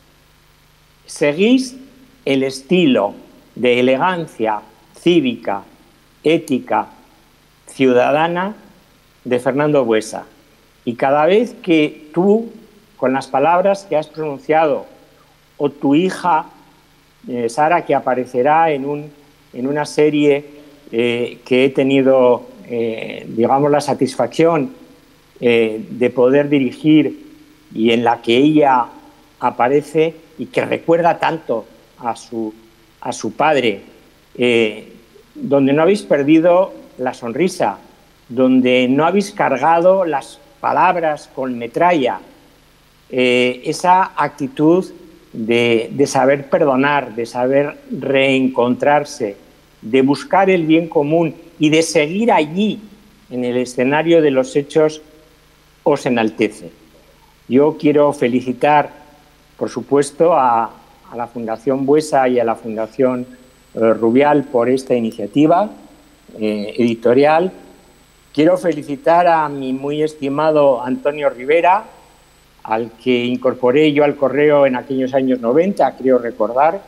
seguís el estilo de elegancia cívica, ética, ciudadana de Fernando Buesa. Y cada vez que tú, con las palabras que has pronunciado, o tu hija, eh, Sara, que aparecerá en, un, en una serie eh, que he tenido, eh, digamos, la satisfacción eh, de poder dirigir y en la que ella aparece y que recuerda tanto a su, a su padre, eh, donde no habéis perdido la sonrisa, donde no habéis cargado las palabras con metralla, eh, esa actitud de, de saber perdonar, de saber reencontrarse, de buscar el bien común y de seguir allí en el escenario de los hechos, os enaltece. Yo quiero felicitar, por supuesto, a, a la Fundación Buesa y a la Fundación eh, Rubial por esta iniciativa eh, editorial. Quiero felicitar a mi muy estimado Antonio Rivera, al que incorporé yo al correo en aquellos años noventa, creo recordar,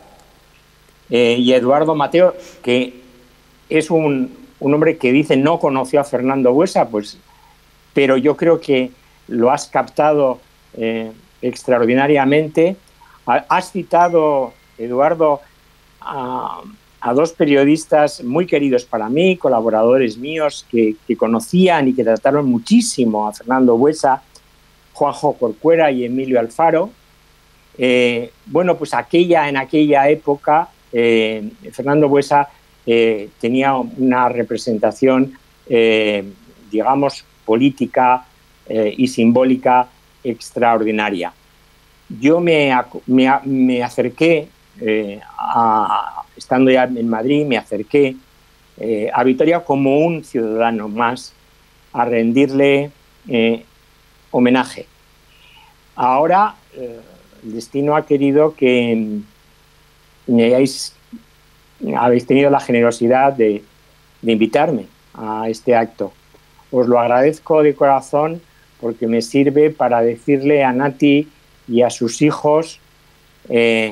eh, y Eduardo Mateo, que es un, un hombre que dice no conoció a Fernando Buesa, pues, pero yo creo que lo has captado eh, extraordinariamente. Has citado, Eduardo, a, a dos periodistas muy queridos para mí, colaboradores míos que, que conocían y que trataron muchísimo a Fernando Buesa, Juanjo Corcuera y Emilio Alfaro. Eh, bueno, pues aquella, en aquella época eh, Fernando Buesa eh, tenía una representación, eh, digamos, política eh, y simbólica extraordinaria. Yo me, me, me acerqué, eh, a, estando ya en Madrid, me acerqué eh, a Vitoria como un ciudadano más a rendirle eh, homenaje. Ahora eh, el destino ha querido que me hayáis, habéis tenido la generosidad de, de invitarme a este acto. Os lo agradezco de corazón porque me sirve para decirle a Nati y a sus hijos eh,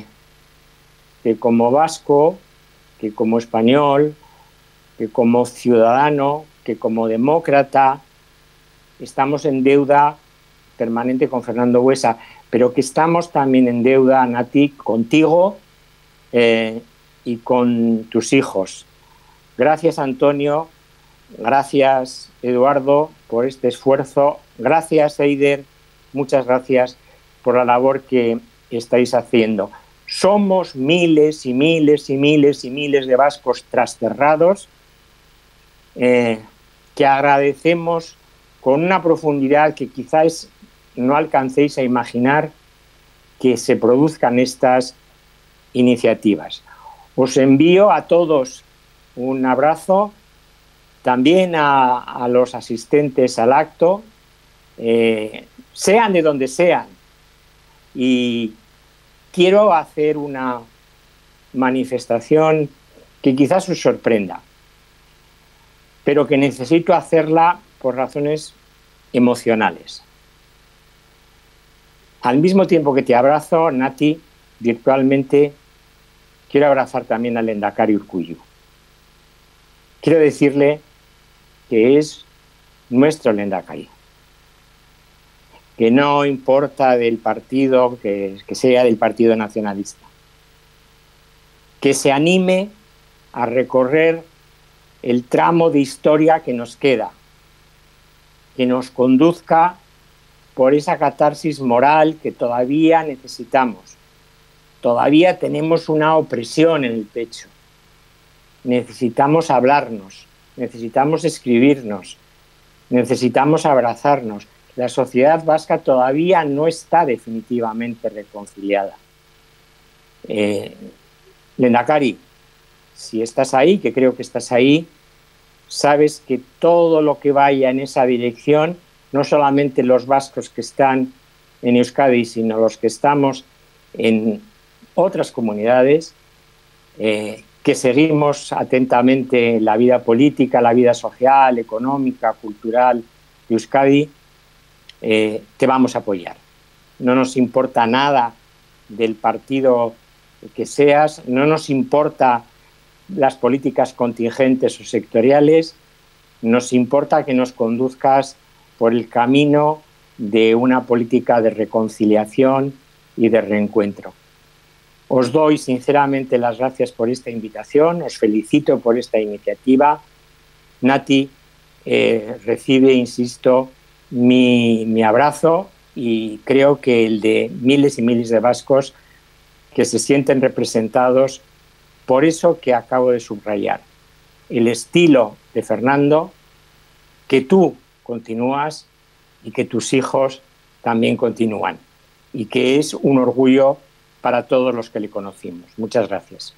que como vasco, que como español, que como ciudadano, que como demócrata, estamos en deuda permanente con Fernando Buesa, pero que estamos también en deuda, Nati, contigo eh, y con tus hijos. Gracias, Antonio. Gracias, Eduardo, por este esfuerzo. Gracias, Eider. Muchas gracias por la labor que estáis haciendo. Somos miles y miles y miles y miles de vascos trasterrados eh, que agradecemos con una profundidad que quizás no alcancéis a imaginar que se produzcan estas iniciativas. Os envío a todos un abrazo, también a, a los asistentes al acto, eh, sean de donde sean. Y quiero hacer una manifestación que quizás os sorprenda, pero que necesito hacerla por razones emocionales. Al mismo tiempo que te abrazo, Nati, virtualmente, quiero abrazar también al Lehendakari Urkullu. Quiero decirle que es nuestro Lehendakari, que no importa del partido, que, que sea del Partido Nacionalista, que se anime a recorrer el tramo de historia que nos queda, que nos conduzca por esa catarsis moral que todavía necesitamos. Todavía tenemos una opresión en el pecho. Necesitamos hablarnos, necesitamos escribirnos, necesitamos abrazarnos. La sociedad vasca todavía no está definitivamente reconciliada. Eh, Lehendakari, si estás ahí, que creo que estás ahí, sabes que todo lo que vaya en esa dirección, no solamente los vascos que están en Euskadi, sino los que estamos en otras comunidades, eh, que seguimos atentamente la vida política, la vida social, económica, cultural de Euskadi, eh, te vamos a apoyar. No nos importa nada del partido que seas, no nos importa las políticas contingentes o sectoriales, nos importa que nos conduzcas por el camino de una política de reconciliación y de reencuentro. Os doy sinceramente las gracias por esta invitación, os felicito por esta iniciativa. Nati, eh, recibe, insisto, mi, mi abrazo y creo que el de miles y miles de vascos que se sienten representados por eso que acabo de subrayar. El estilo de Fernando, que tú continúas y que tus hijos también continúan. Y que es un orgullo para todos los que le conocimos. Muchas gracias.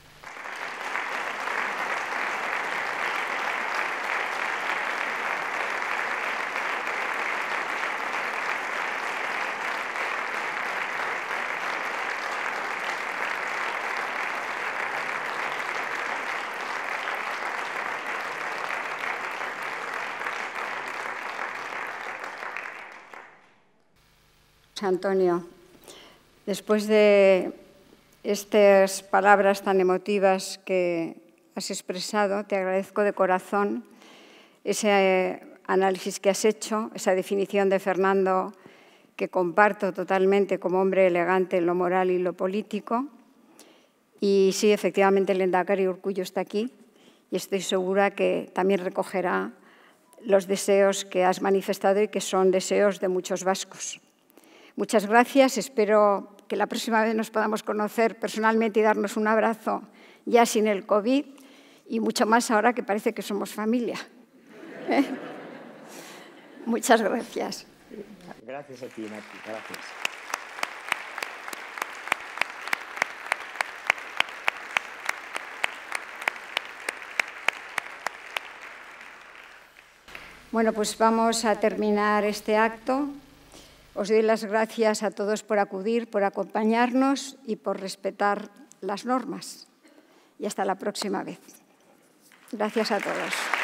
Antonio, después de estas palabras tan emotivas que has expresado, te agradezco de corazón ese análisis que has hecho, esa definición de Fernando que comparto totalmente como hombre elegante en lo moral y lo político. Y sí, efectivamente, el Lehendakari Urkullu está aquí y estoy segura que también recogerá los deseos que has manifestado y que son deseos de muchos vascos. Muchas gracias, espero que la próxima vez nos podamos conocer personalmente y darnos un abrazo ya sin el COVID y mucho más ahora que parece que somos familia. ¿Eh? Muchas gracias. Gracias a ti, Nati. Gracias. Bueno, pues vamos a terminar este acto. Os doy las gracias a todos por acudir, por acompañarnos y por respetar las normas. Y hasta la próxima vez. Gracias a todos.